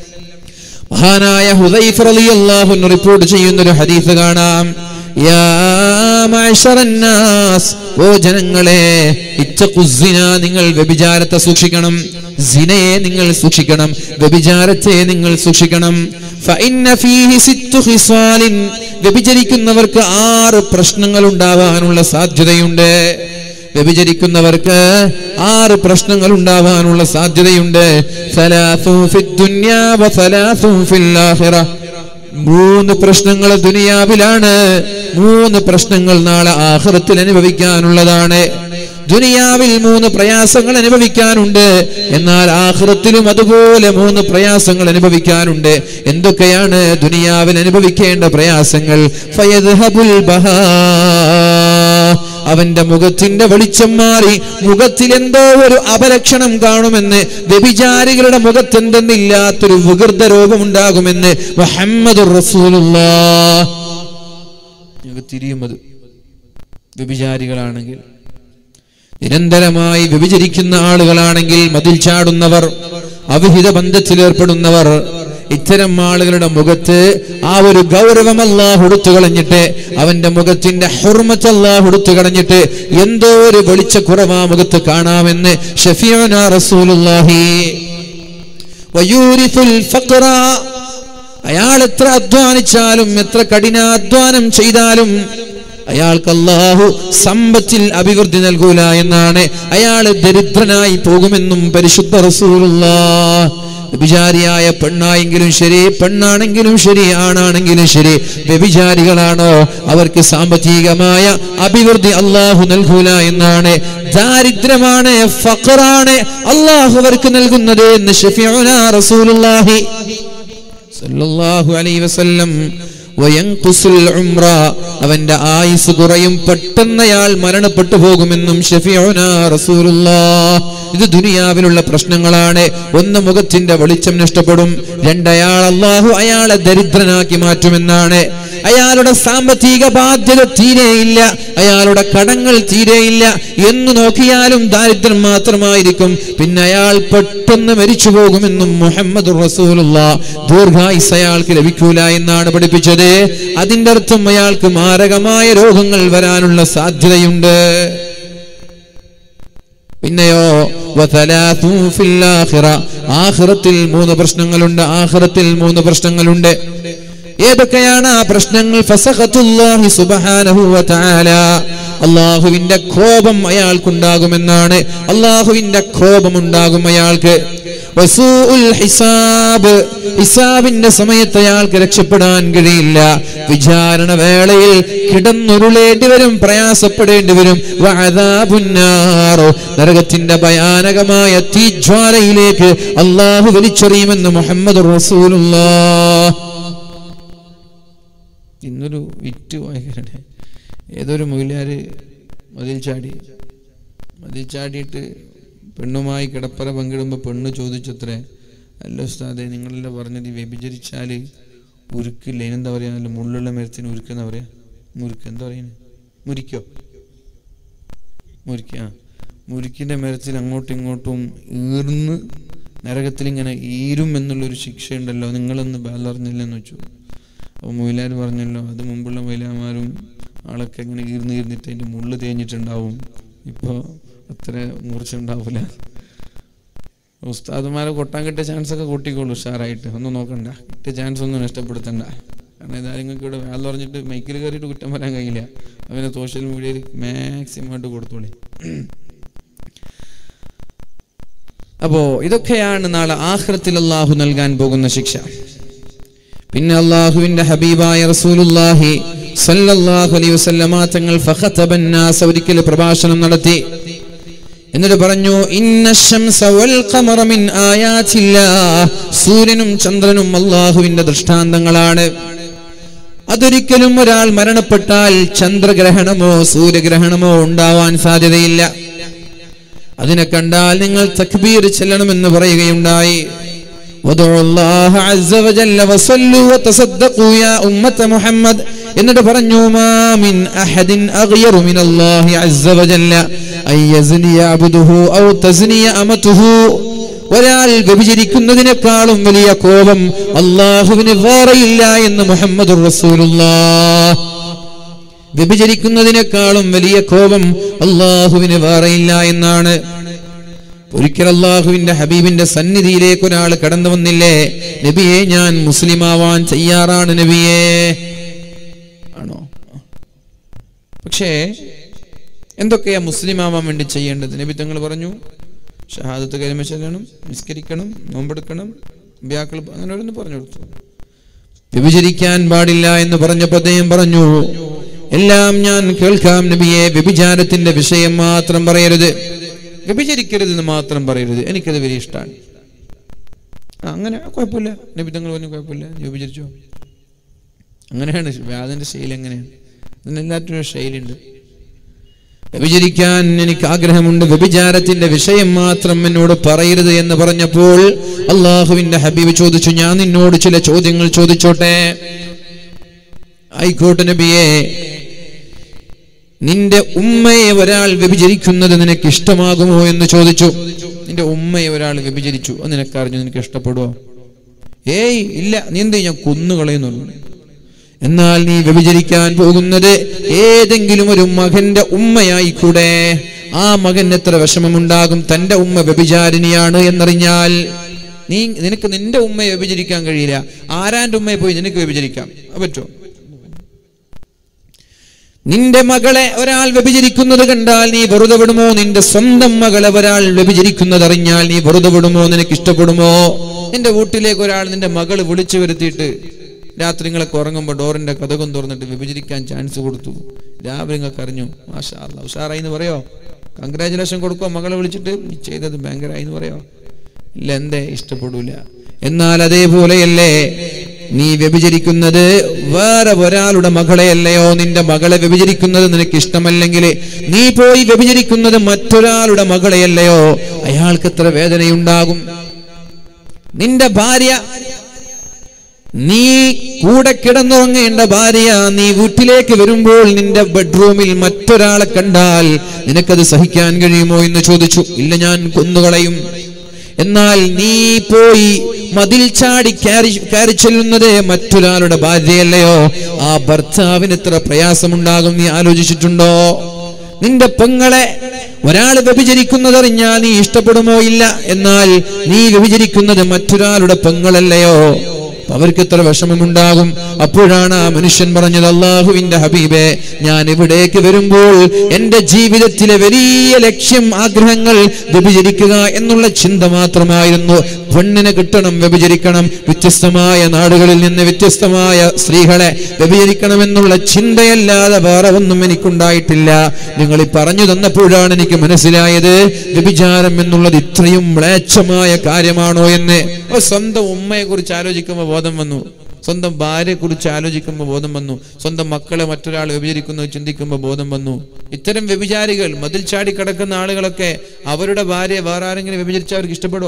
മഹാനായ ഹുദൈഫ റളിയല്ലാഹു അൻഹു റിപ്പോർട്ട് ചെയ്യുന്ന ഒരു ഹദീസ് കാണാം. യാ മഅശറന്നാസ്, ഓ ജനങ്ങളെ, ഇത്തഖുസ്സിന, നിങ്ങൾ വ്യഭിചാരത്തെ സൂക്ഷിക്കണം, സിനയെ നിങ്ങൾ സൂക്ഷിക്കണം, വ്യഭിചാരത്തെ നിങ്ങൾ സൂക്ഷിക്കണം. ഫഇന്ന ഫീഹി സിത്തു ഖിസാലിൻ, വ്യഭിചരിക്കുന്നവർക്ക് ആറ് പ്രശ്നങ്ങൾ ഉണ്ടാവാനുള്ള സാധ്യതയുണ്ട്. വ്യഭിചരിക്കുന്നവർക്ക് ആറ് പ്രശ്നങ്ങൾ ഉണ്ടാവാനുള്ള സാധ്യതയുണ്ട്. സലാസു ഫിദ്ദുനിയാ വസലാസു ഫിൽ ആഖിറ. മൂന്ന് പ്രശ്നങ്ങൾ ദുനിയാവിലാണ്, മൂന്ന് പ്രശ്നങ്ങൾ നാളെ ആഖിറത്തിൽ അനുഭവിക്കാനുള്ളതാണ്. ദുനിയാവിൽ മൂന്ന് പ്രയാസങ്ങൾ അനുഭവിക്കാനുണ്ട്, എന്നാൽ ആഖിറത്തിലും അതുപോലെ മൂന്ന് പ്രയാസങ്ങൾ അനുഭവിക്കാനുണ്ട്. എന്തൊക്കെയാണ് ദുനിയാവിൽ അനുഭവിക്കേണ്ട പ്രയാസങ്ങൾ? ഫയദ്ഹബുൽ ബഹാ, അവന്റെ മുഖത്തിന്റെ വെളിച്ചം മാറി മുഖത്തിൽ എന്തോ ഒരു അപലക്ഷണം കാണുമെന്ന്, വ്യഭിചാരികളുടെ മുഖത്ത് എന്തെന്നില്ലാത്തൊരു വികൃത രോഗമുണ്ടാകുമെന്ന് മുഹമ്മദുർ റസൂലുള്ളാഹ്. തിരിയുമത് വ്യഭിചാരികളാണെങ്കിൽ, നിരന്തരമായി വ്യഭിചരിക്കുന്ന ആളുകളാണെങ്കിൽ, മതിൽ ചാടുന്നവർ, അവിഹിത ബന്ധത്തിലേർപ്പെടുന്നവർ, ഇത്തരം ആളുകളുടെ മുഖത്ത് ആ ഒരു ഗൗരവം അല്ലാഹു എടുത്തു കളഞ്ഞിട്ട്, അവന്റെ മുഖത്തിന്റെ ഹുർമത്ത് അല്ലാഹു എടുത്തു കളഞ്ഞിട്ട് എന്തോ ഒരു വെളിച്ചക്കുറവ് ആ മുഖത്ത് കാണാമെന്ന് ഷഫീഉനാ റസൂലുള്ളാഹി. വയൂരിഫുൽ ഫഖറ, അയാൾ എത്ര അധ്വാനിച്ചാലും എത്ര കഠിനാധ്വാനം ചെയ്താലും അയാൾക്ക് അല്ലാഹു സമ്പത്തിൽ അഭിവൃദ്ധി നൽകൂല എന്നാണ്. അയാൾ ദരിദ്രനായി പോകുമെന്നും പരിശുദ്ധ റസൂലുള്ളാഹ്. വ്യഭിചാരിയായ പെണ്ണായെങ്കിലും ശരി, പെണ്ണാണെങ്കിലും ശരി, ആണാണെങ്കിലും ശരി, വ്യഭിചാരികളാണോ അവർക്ക് സാമ്പത്തികമായ അഭിവൃദ്ധി അല്ലാഹു നൽകൂല എന്നാണ്. ദാരിദ്ര്യമാണ്, ഫഖറാണ് അല്ലാഹു അവർക്ക് നൽകുന്നത് എന്ന് ശഫീഉനാ റസൂലുള്ളാഹി സല്ലല്ലാഹു അലൈഹി വസല്ലം. വയൻഖുസുൽ ഉംറ, അവന്റെ ആയുസ് കുറയും, പെട്ടെന്ന് അയാൾ മരണപ്പെട്ടു പോകുമെന്നും ശഫീഉനാ റസൂലുള്ളാഹ്. ഇത് ദുനിയാവിലുള്ള പ്രശ്നങ്ങളാണ്. ഒന്ന്, മുഖത്തിന്റെ വെളിച്ചം നഷ്ടപ്പെടും. രണ്ടയാൾ അല്ലാഹു അയാളെ ദരിദ്രനാക്കി മാറ്റുമെന്നാണ്. അയാളുടെ സാമ്പത്തിക ബാധ്യത തീരെയില്ല, അയാളുടെ കടങ്ങൾ തീരെയില്ല, എന്ന് നോക്കിയാലും ദാരിദ്ര്യം മാത്രമായിരിക്കും. പിന്നെ അയാൾ പെട്ടെന്ന് മരിച്ചു പോകുമെന്നും മുഹമ്മദുർ റസൂലുള്ളാഹ്. ദീർഘായുസ് അയാൾക്ക് ലഭിക്കൂല എന്നാണ് പഠിപ്പിച്ചത്. അതിന്റെ അർത്ഥം അയാൾക്ക് മാരകമായ രോഗങ്ങൾ വരാനുള്ള സാധ്യതയുണ്ട്. പിന്നെയോ വതലാതു ഫിൽ ആഖിറ, ആഖിറത്തിൽ മൂന്ന് പ്രശ്നങ്ങളുണ്ട്. ആഖിറത്തിൽ മൂന്ന് പ്രശ്നങ്ങളുണ്ട്. ഏതൊക്കെയാണ് ആ പ്രശ്നങ്ങൾ? ഫസഖത്തുല്ലാഹി സുബ്ഹാനഹു വ തആല, അല്ലാഹുവിന്റെ കോപം അയാൾക്കുണ്ടാകുമെന്നാണ്. അല്ലാഹുവിന്റെ കോപം ഉണ്ടാകും അയാൾക്ക്. വസൂഉൽ ഹിസാബ്, ഹിസാബിന്റെ സമയത്ത് അയാൾക്ക് രക്ഷപ്പെടാൻ കഴിയില്ല. വിചാരണ വേളയിൽ കിടന്നുരുളേണ്ടി വരും, പ്രയാസപ്പെടേണ്ടി വരും. വഅദാബുന്നാർ, നരകത്തിന്റെ ഭയാനകമായ തീജ്വാലയിലേക്ക് അല്ലാഹു വലിച്ചെറിയുമെന്ന് മുഹമ്മദുർ റസൂലുള്ളാഹ്. ഇന്നൊരു വിറ്റ് വായിക്കണേ, ഏതൊരു മൊയിലാര് മതിൽ ചാടി മതിൽ ചാടിയിട്ട് പെണ്ണുമായി കിടപ്പറ പങ്കിടുമ്പോൾ പെണ്ണ് ചോദിച്ചത്രേ, അല്ല ഉസ്താദെ നിങ്ങളെല്ലാം പറഞ്ഞത് വ്യഭിചരിച്ചാൽ ഉരുക്കില്ല, ഇനെന്താ പറയുക, മുള്ളുള്ള മരത്തിന് ഉരുക്കെന്നാ പറയാ, മുരുക്ക് എന്താ പറയുന്നത്, മുരിക്കോ മുരിക്ക ആ മുരിക്കിൻ്റെ മരത്തിൽ അങ്ങോട്ടും ഇങ്ങോട്ടും ഈർന്ന് നരകത്തിൽ ഇങ്ങനെ ഈരും എന്നുള്ളൊരു ശിക്ഷയുണ്ടല്ലോ, നിങ്ങളൊന്ന് ബാലറിഞ്ഞില്ലെന്ന് വെച്ചു. അപ്പോൾ മൊയിലാർ പറഞ്ഞല്ലോ, അത് മുമ്പുള്ള മൊയിലാമാരും ആളൊക്കെ ഇങ്ങനെ ഈർന്ന് ഈർന്നിട്ട് അതിൻ്റെ മുള്ള് തേഞ്ഞിട്ടുണ്ടാവും, ഇപ്പോൾ അത്ര മൂർച്ചുണ്ടാവില്ല. ഉസ്താദുമാരെ കൊട്ടാൻ കിട്ടിയ ചാൻസ് ഒക്കെ കൂട്ടിക്കോളൂ ഉഷാറായിട്ട്, ഒന്നും നോക്കണ്ട, കിട്ടിയ ചാൻസ് ഒന്നും നഷ്ടപ്പെടുത്തണ്ട. കാരണം ഇതാരെങ്കിലും ഇവിടെ വേല പറഞ്ഞിട്ട് മൈക്കിൽ കയറിയിട്ട് കുറ്റം പറയാൻ കഴിയില്ല. അവനെ സോഷ്യൽ മീഡിയയിൽ മാക്സിമം ആയിട്ട് കൊടുത്തോളി. അപ്പോ ഇതൊക്കെയാണ് നാളെ ആഖിറത്തിൽ അല്ലാഹു നൽകാൻ പോകുന്ന ശിക്ഷ. പിന്നെ അല്ലാഹുവിന്റെ ഹബീബായ റസൂലുള്ളാഹി സല്ലല്ലാഹു അലൈഹി വസല്ലമ തങ്ങൾ ഫഖതബൻ നാസ്, ഒരിക്കൽ പ്രഭാഷണം നടത്തി. എന്നിട്ട് പറഞ്ഞു, ഇന്ന ശംസ വൽ ഖമറ മിൻ ആയാതില്ലാഹ്, സൂര്യനും ചന്ദ്രനും അല്ലാഹുവിന്റെ ദൃഷ്ടാന്തങ്ങളാണ്. അതൊരിക്കലും ഒരാൾ മരണപ്പെട്ടാൽ ചന്ദ്രഗ്രഹണമോ സൂര്യഗ്രഹണമോ ഉണ്ടാവാൻ സാധ്യതയില്ല. അതിനെ കണ്ടാൽ നിങ്ങൾ തക്ബീർ ചെല്ലണമെന്ന് പറയുകയുണ്ടായി. എന്നിട്ട് പറഞ്ഞു, മാ മിൻ അഹദിൻ അഗ്യറു മിനല്ലാഹി അസ്സ വജല്ല അയ്യസ്നിയ അബ്ദുഹു ഔ തസ്നിയ അമതുഹു. ഒരാൾ വ്യഭിചരിക്കുന്നതിനേക്കാളും വലിയ കോപം അല്ലാഹുവിന് വേറെയില്ല എന്ന് മുഹമ്മദുർ റസൂലുള്ളാഹ്. വ്യഭിചരിക്കുന്നതിനേക്കാളും വലിയ കോപം അല്ലാഹുവിന് വേറെയില്ല എന്നാണ്. ഒരിക്കൽ അല്ലാഹുവിന്റെ ഹബീബിന്റെ സന്നിധിയിലേക്ക് ഒരാൾ കടന്നു വന്നില്ലേ, നബിയെ ഞാൻ മുസ്ലിമാവാൻ തയ്യാറാണ് നബിയെ. ആണോ? പക്ഷേ എന്തൊക്കെയാ മുസ്ലിം ആവാൻ വേണ്ടി ചെയ്യേണ്ടത്? നബി തങ്ങൾ പറഞ്ഞു, ഷഹാദത്ത് കലിമ ചൊല്ലണം, നിസ്കരിക്കണം, നോമ്പെടുക്കണം, വ്യാക്കൾ, അങ്ങനെ ഓരോന്ന് പറഞ്ഞു കൊടുത്തു. വ്യഭിചരിക്കാൻ പാടില്ല എന്ന് പറഞ്ഞപ്പോൾ അദ്ദേഹം പറഞ്ഞു, എല്ലാം ഞാൻ കേൾക്കാം നബിയെ, വ്യഭിചാരത്തിന്റെ വിഷയം മാത്രം പറയരുത്, വ്യഭിചരിക്കരുത് എന്ന് മാത്രം പറയരുത്, എനിക്കത് വലിയ ഇഷ്ടമാണ്. അങ്ങനെ കുഴപ്പമില്ല. നബി തങ്ങൾ പറഞ്ഞു, കുഴപ്പമില്ല, വ്യഭിചരിച്ചോ. അങ്ങനെയാണ് വ്യാധന്റെ ശൈലി, എങ്ങനെയാണ്? ഇതിനെല്ലാത്തിനും ഒരു ശൈലിയുണ്ട്. വ്യഭിചരിക്കാൻ എനിക്ക് ആഗ്രഹമുണ്ട്, വ്യഭിചാരത്തിന്റെ വിഷയം മാത്രം എന്നോട് പറയരുത് എന്ന് പറഞ്ഞപ്പോൾ അള്ളാഹുവിന്റെ ഹബീബ് ചോദിച്ചു, ഞാൻ നിന്നോട് ചില ചോദ്യങ്ങൾ ചോദിച്ചോട്ടെ? ആയിക്കോട്ടെ നബിയെ. നിന്റെ ഉമ്മയെ ഒരാൾ വ്യഭിചരിക്കുന്നത് നിനക്ക് ഇഷ്ടമാകുമോ എന്ന് ചോദിച്ചു. നിന്റെ ഉമ്മയെ ഒരാൾ വ്യഭിചരിച്ചു, അത് നിനക്കറിഞ്ഞു, നിനക്ക് ഇഷ്ടപ്പെടുവോ? ഏയ് ഇല്ല, നീ എന്ത് ഞാൻ കൊന്നുകളയുന്നുള്ളൂ. എന്നാൽ നീ വ്യഭിചരിക്കാൻ പോകുന്നത് ഏതെങ്കിലും ഒരു മകന്റെ ഉമ്മയായിക്കൂടെ? ആ മകൻ എത്ര വിഷമമുണ്ടാകും തന്റെ ഉമ്മ വ്യഭിചാരിണിയാണ് എന്നറിഞ്ഞാൽ. നീ നിനക്ക് നിന്റെ ഉമ്മയെ വ്യഭിചരിക്കാൻ കഴിയില്ല, ആരാന്റെ ഉമ്മയെ പോയി നിനക്ക് വ്യഭിചരിക്കാം? പറ്റുമോ? നിന്റെ മകളെ ഒരാൾ വ്യഭിചരിക്കുന്നത് കണ്ടാൽ നീ വെറുതെ വിടുമോ? നിന്റെ സ്വന്തം മകളെ ഒരാൾ വ്യഭിചരിക്കുന്നത് അറിഞ്ഞാൽ നീ വെറുതെ വിടുമോ? നിനക്ക് ഇഷ്ടപ്പെടുമോ? നിന്റെ വീട്ടിലേക്ക് ഒരാൾ നിന്റെ മകള് വിളിച്ചു വരുത്തിയിട്ട് രാത്രി നിങ്ങളൊക്കെ ഉറങ്ങുമ്പോൾ ഡോറിന്റെ കതകം തുറന്നിട്ട് വ്യഭിചരിക്കാൻ ചാൻസ് കൊടുത്തു, രാവിലെ നിങ്ങൾക്ക് അറിഞ്ഞു, മാഷാ അല്ലാഹ് ഉഷാറായി എന്ന് പറയോ? കൺഗ്രാജുലേഷൻ കൊടുക്കോ? മകളെ വിളിച്ചിട്ട് നീ ചെയ്തത് ഭയങ്കരമായി എന്ന് പറയോ? ഇല്ല, എന്തേ? ഇഷ്ടപ്പെടൂല. എന്നാൽ അതേപോലെയല്ലേ നീ വ്യഭിചരിക്കുന്നത് വേറെ ഒരാളുടെ മകളെയല്ലയോ? നിന്റെ മകളെ വ്യഭിചരിക്കുന്നത് നിനക്ക് ഇഷ്ടമല്ലെങ്കിൽ നീ പോയി വ്യഭിചരിക്കുന്നത് മറ്റൊരാളുടെ മകളെയല്ലയോ? അയാൾക്ക് എത്ര വേദനയുണ്ടാകും? നിന്റെ ഭാര്യ, നീ കൂടെ കിടന്നുറങ്ങേണ്ട ഭാര്യ, നീ വീട്ടിലേക്ക് വരുമ്പോൾ നിന്റെ ബെഡ്റൂമിൽ മറ്റൊരാളെ കണ്ടാൽ നിനക്കത് സഹിക്കാൻ കഴിയുമോ എന്ന് ചോദിച്ചു. ഇല്ല, ഞാൻ കൊന്നുകളയും. എന്നാൽ നീ പോയി മതിൽ ചാടി കയറി കയറി ചെല്ലുന്നത് മറ്റൊരാളുടെ ഭാര്യയല്ലയോ? ആ ഭർത്താവിന് എത്ര പ്രയാസമുണ്ടാകും നീ ആലോചിച്ചിട്ടുണ്ടോ? നിന്റെ പെങ്ങളെ ഒരാൾ വ്യഭിചരിക്കുന്നതറിഞ്ഞാൽ നീ ഇഷ്ടപ്പെടുമോ? ഇല്ല. എന്നാൽ നീ വ്യഭിചരിക്കുന്നത് മറ്റൊരാളുടെ പെങ്ങളല്ലയോ? അവർക്ക് എത്ര വിഷമമുണ്ടാകും? അപ്പോഴാണ് ആ മനുഷ്യൻ പറഞ്ഞത്, അല്ലാഹുവിന്റെ ഹബീബേ, ഞാൻ ഇവിടേക്ക് വരുമ്പോൾ എന്റെ ജീവിതത്തിലെ വലിയ ലക്ഷ്യം, ആഗ്രഹങ്ങൾ വ്യഭിചരിക്കുക എന്നുള്ള ചിന്ത മാത്രമായിരുന്നു. പെണ്ണിനെ കിട്ടണം, വ്യഭിചരിക്കണം, വ്യത്യസ്തമായ നാടുകളിൽ നിന്ന് വ്യത്യസ്തമായ സ്ത്രീകളെ വ്യഭിചരിക്കണമെന്നുള്ള ചിന്തയല്ലാതെ വേറെ ഒന്നും എനിക്കുണ്ടായിട്ടില്ല. നിങ്ങൾ ഈ പറഞ്ഞു തന്നപ്പോഴാണ് എനിക്ക് മനസ്സിലായത് വ്യഭിചാരം എന്നുള്ളത് ഇത്രയും മ്ലേച്ഛമായ കാര്യമാണോ എന്ന്. സ്വന്തം ഉമ്മയെ കുറിച്ച് ആലോചിക്കുമ്പോൾ ബോധം വന്നു, സ്വന്തം ഭാര്യയെ കുറിച്ച് ആലോചിക്കുമ്പോൾ ബോധം വന്നു, സ്വന്തം മക്കളെ മറ്റൊരാൾ വ്യഭിചരിക്കുന്നത് ചിന്തിക്കുമ്പോൾ ബോധം വന്നു. ഇത്തരം വ്യഭിചാരികൾ, മതിൽ ചാടി കിടക്കുന്ന ആളുകളൊക്കെ അവരുടെ ഭാര്യയെ വേറെ ആരെങ്കിലും വ്യഭിചരിച്ചാൽ അവർക്ക് ഇഷ്ടപ്പെടുമോ?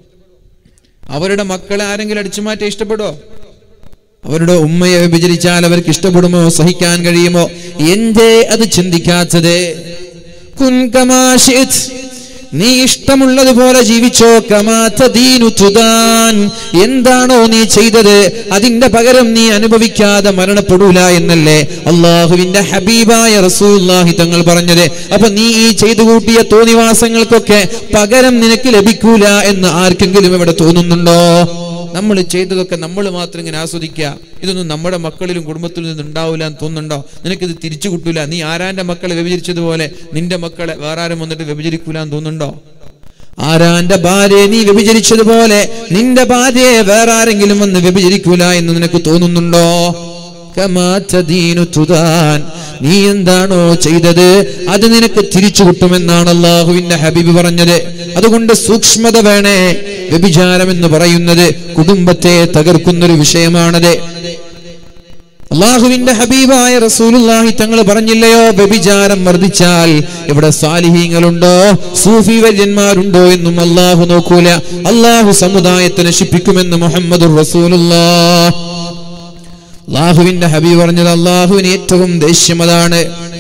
അവരുടെ മക്കളെ ആരെങ്കിലും അടിച്ചു മാറ്റി ഇഷ്ടപ്പെടുമോ? അവരുടെ ഉമ്മയെ വ്യഭിചരിച്ചാൽ അവർക്ക് ഇഷ്ടപ്പെടുമോ? സഹിക്കാൻ കഴിയുമോ? എന്തേ അത് ചിന്തിക്കാത്തത്? കുൻ കമാ ശിഅ്ത, നീ ഇഷ്ടമുള്ളതുപോലെ ജീവിച്ചോ. കമാ തദീനു തുദാൻ, എന്താണോ നീ ചെയ്തത് അതിന്റെ പകരം നീ അനുഭവിക്കാതെ മരണപ്പെടൂല എന്നല്ലേ അള്ളാഹുവിന്റെ ഹബീബായ റസൂലുള്ളാഹി തങ്ങൾ പറഞ്ഞത്. അപ്പൊ നീ ഈ ചെയ്തു കൂട്ടിയ തോന്നിവാസങ്ങൾക്കൊക്കെ പകരം നിനക്ക് ലഭിക്കൂല എന്ന് ആർക്കെങ്കിലും ഇവിടെ തോന്നുന്നുണ്ടോ? നമ്മൾ ചെയ്തതൊക്കെ നമ്മൾ മാത്രം ഇങ്ങനെ ആസ്വദിക്കുക, ഇതൊന്നും നമ്മുടെ മക്കളിലും കുടുംബത്തിലും നിന്നും ഉണ്ടാവില്ല എന്ന് തോന്നുന്നുണ്ടോ? നിനക്കിത് തിരിച്ചു കിട്ടൂല. നീ ആരാന്റെ മക്കളെ വ്യഭിചരിച്ചതുപോലെ നിന്റെ മക്കളെ വേറെ ആരും വന്നിട്ട് വ്യഭിചരിക്കൂല എന്ന് തോന്നുന്നുണ്ടോ? ആരാന്റെ ഭാര്യയെ നീ വ്യഭിചരിച്ചതുപോലെ നിന്റെ ഭാര്യയെ വേറെ ആരെങ്കിലും വന്ന് വ്യഭിചരിക്കൂല എന്ന് നിനക്ക് തോന്നുന്നുണ്ടോ? കമാ തദീനു തുദാൻ, നീ എന്താണോ ചെയ്തത് അത് നിനക്ക് തിരിച്ചു കിട്ടുമെന്നാണ് അള്ളാഹുവിന്റെ ഹബീബ് പറഞ്ഞത്. അതുകൊണ്ട് സൂക്ഷ്മത വേണേ. വ്യഭിചാരം എന്ന് പറയുന്നത് കുടുംബത്തെ തകർക്കുന്നൊരു വിഷയമാണത്. അള്ളാഹുവിന്റെ ഹബീബായ റസൂലുള്ളാഹി തങ്ങൾ പറഞ്ഞില്ലയോ, വ്യഭിചാരം വർദ്ധിച്ചാൽ ഇവിടെ സാലിഹീങ്ങളുണ്ടോ, സൂഫി വര്യന്മാരുണ്ടോ എന്നും അള്ളാഹു നോക്കൂല. അള്ളാഹു സമുദായത്തെ നശിപ്പിക്കുമെന്ന് മുഹമ്മദുർ റസൂലുള്ളാഹ്. അള്ളാഹുവിന്റെ ഹബീബ് പറഞ്ഞത് അള്ളാഹുവിന് ഏറ്റവും ദേഷ്യം അതാണ്.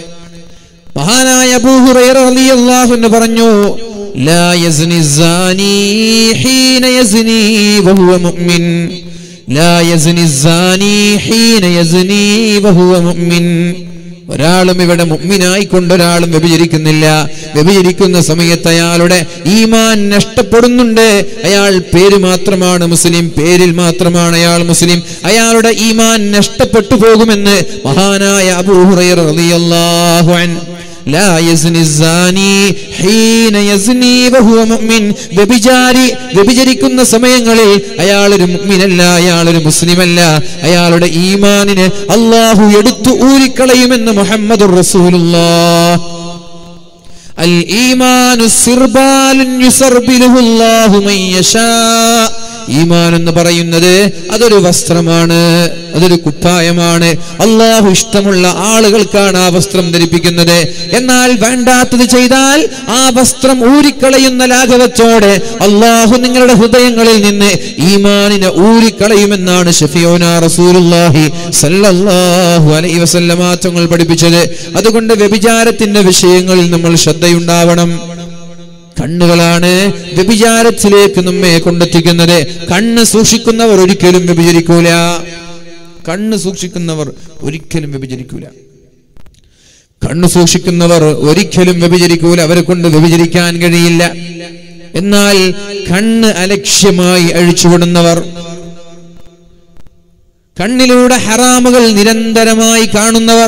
മഹാനായ അബൂ ഹുറൈറ റളിയല്ലാഹു അൻഹു പറഞ്ഞു, ലാ യസ്നി സാനി ഹീന യസ്നി വഹുവ മുഅ്മിൻ, ലാ യസ്നി സാനി ഹീന യസ്നി വഹുവ മുഅ്മിൻ. ഒരാളും ഇവിടെ മുഅ്മിനായിക്കൊണ്ട് ഒരാളും വ്യഭിചരിക്കുന്നില്ല. വ്യഭിചരിക്കുന്ന സമയത്ത് അയാളുടെ ഈമാൻ നഷ്ടപ്പെടുന്നുണ്ട്. അയാൾ പേര് മാത്രമാണ് മുസ്ലിം, പേരിൽ മാത്രമാണ് അയാൾ മുസ്ലിം. അയാളുടെ ഈമാൻ നഷ്ടപ്പെട്ടു പോകുമെന്ന് മഹാനായ അബൂ ഹുറൈറ റളിയല്ലാഹു അൻഹു ലാ യസ്നി സാനി ഹീന യസ്നി വഹുവ മുഅ്മിൻ. വ്യഭിചാരി വ്യഭിചരിക്കുന്ന സമയങ്ങളിൽ അയാൾ ഒരു മുഅ്മിനല്ല, അയാൾ ഒരു മുസ്ലിമല്ല. അയാളുടെ ഈമാനിനെ അല്ലാഹു എടുത്തു ഊരിക്കളയുമെന്ന് മുഹമ്മദുർ റസൂലുള്ളാഹ്. അൽ ഈമാനു സിർബാലുൻ യുസർബിലുഹു അല്ലാഹു മൻ യശാ. ഈമാൻ എന്ന് പറയുന്നത് അതൊരു വസ്ത്രമാണ്, അതൊരു കുപ്പായമാണ്. അള്ളാഹു ഇഷ്ടമുള്ള ആളുകൾക്കാണ് ആ വസ്ത്രം ധരിപ്പിക്കുന്നത്. എന്നാൽ വേണ്ടാത്തത് ചെയ്താൽ ആ വസ്ത്രം ഊരിക്കളയുന്ന ലാഘവത്തോടെ അള്ളാഹു നിങ്ങളുടെ ഹൃദയങ്ങളിൽ നിന്ന് ഈമാനിനെ ഊരിക്കളയുമെന്നാണ് ശഫീഉനാ റസൂലുള്ളാഹി സല്ലല്ലാഹു അലൈഹി വസല്ലമ തങ്ങൾ പഠിപ്പിച്ചത്. അതുകൊണ്ട് വ്യഭിചാരത്തിന്റെ വിഷയങ്ങളിൽ നമ്മൾ ശ്രദ്ധയുണ്ടാവണം. കണ്ണുകളാണ് വ്യഭിചാരത്തിലേക്ക് നമ്മെ കൊണ്ടെത്തിക്കുന്നത്. കണ്ണ് സൂക്ഷിക്കുന്നവർ ഒരിക്കലും വ്യഭിചരിക്കൂല. കണ്ണ് സൂക്ഷിക്കുന്നവർ ഒരിക്കലും വ്യഭിചരിക്കൂല. കണ്ണ് സൂക്ഷിക്കുന്നവർ ഒരിക്കലും വ്യഭിചരിക്കൂല. അവരെ കൊണ്ട് വ്യഭിചരിക്കാൻ കഴിയില്ല. എന്നാൽ കണ്ണ് അലക്ഷ്യമായി അഴിച്ചുവിടുന്നവർ, കണ്ണിലൂടെ ഹറാമുകൾ നിരന്തരമായി കാണുന്നവർ,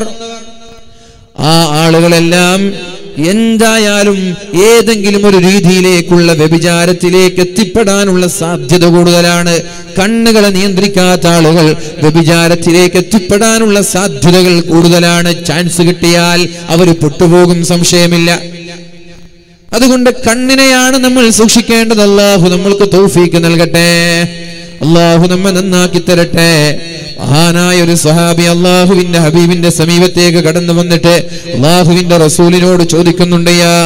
ആ ആളുകളെല്ലാം എന്തായാലും ഏതെങ്കിലും ഒരു രീതിയിലേക്കുള്ള വ്യഭിചാരത്തിലേക്ക് എത്തിപ്പെടാനുള്ള സാധ്യത കൂടുതലാണ്. കണ്ണുകളെ നിയന്ത്രിക്കാത്ത ആളുകൾ വ്യഭിചാരത്തിലേക്ക് എത്തിപ്പെടാനുള്ള സാധ്യതകൾ കൂടുതലാണ്. ചാൻസ് കിട്ടിയാൽ അവർ പെട്ടുപോകും, സംശയമില്ല. അതുകൊണ്ട് കണ്ണിനെയാണ് നമ്മൾ സൂക്ഷിക്കേണ്ടത്. അല്ലാഹു നമ്മൾക്ക് തൗഫീക്ക് നൽകട്ടെ, അല്ലാഹു നമ്മെ നന്നാക്കി തരട്ടെ. മഹാനായ ഒരു സ്വഹാബി അള്ളാഹുവിന്റെ ഹബീബിന്റെ സമീപത്തേക്ക് കടന്നു വന്നിട്ട് അള്ളാഹുവിന്റെ റസൂലിനോട് ചോദിക്കുന്നുണ്ട്, യാ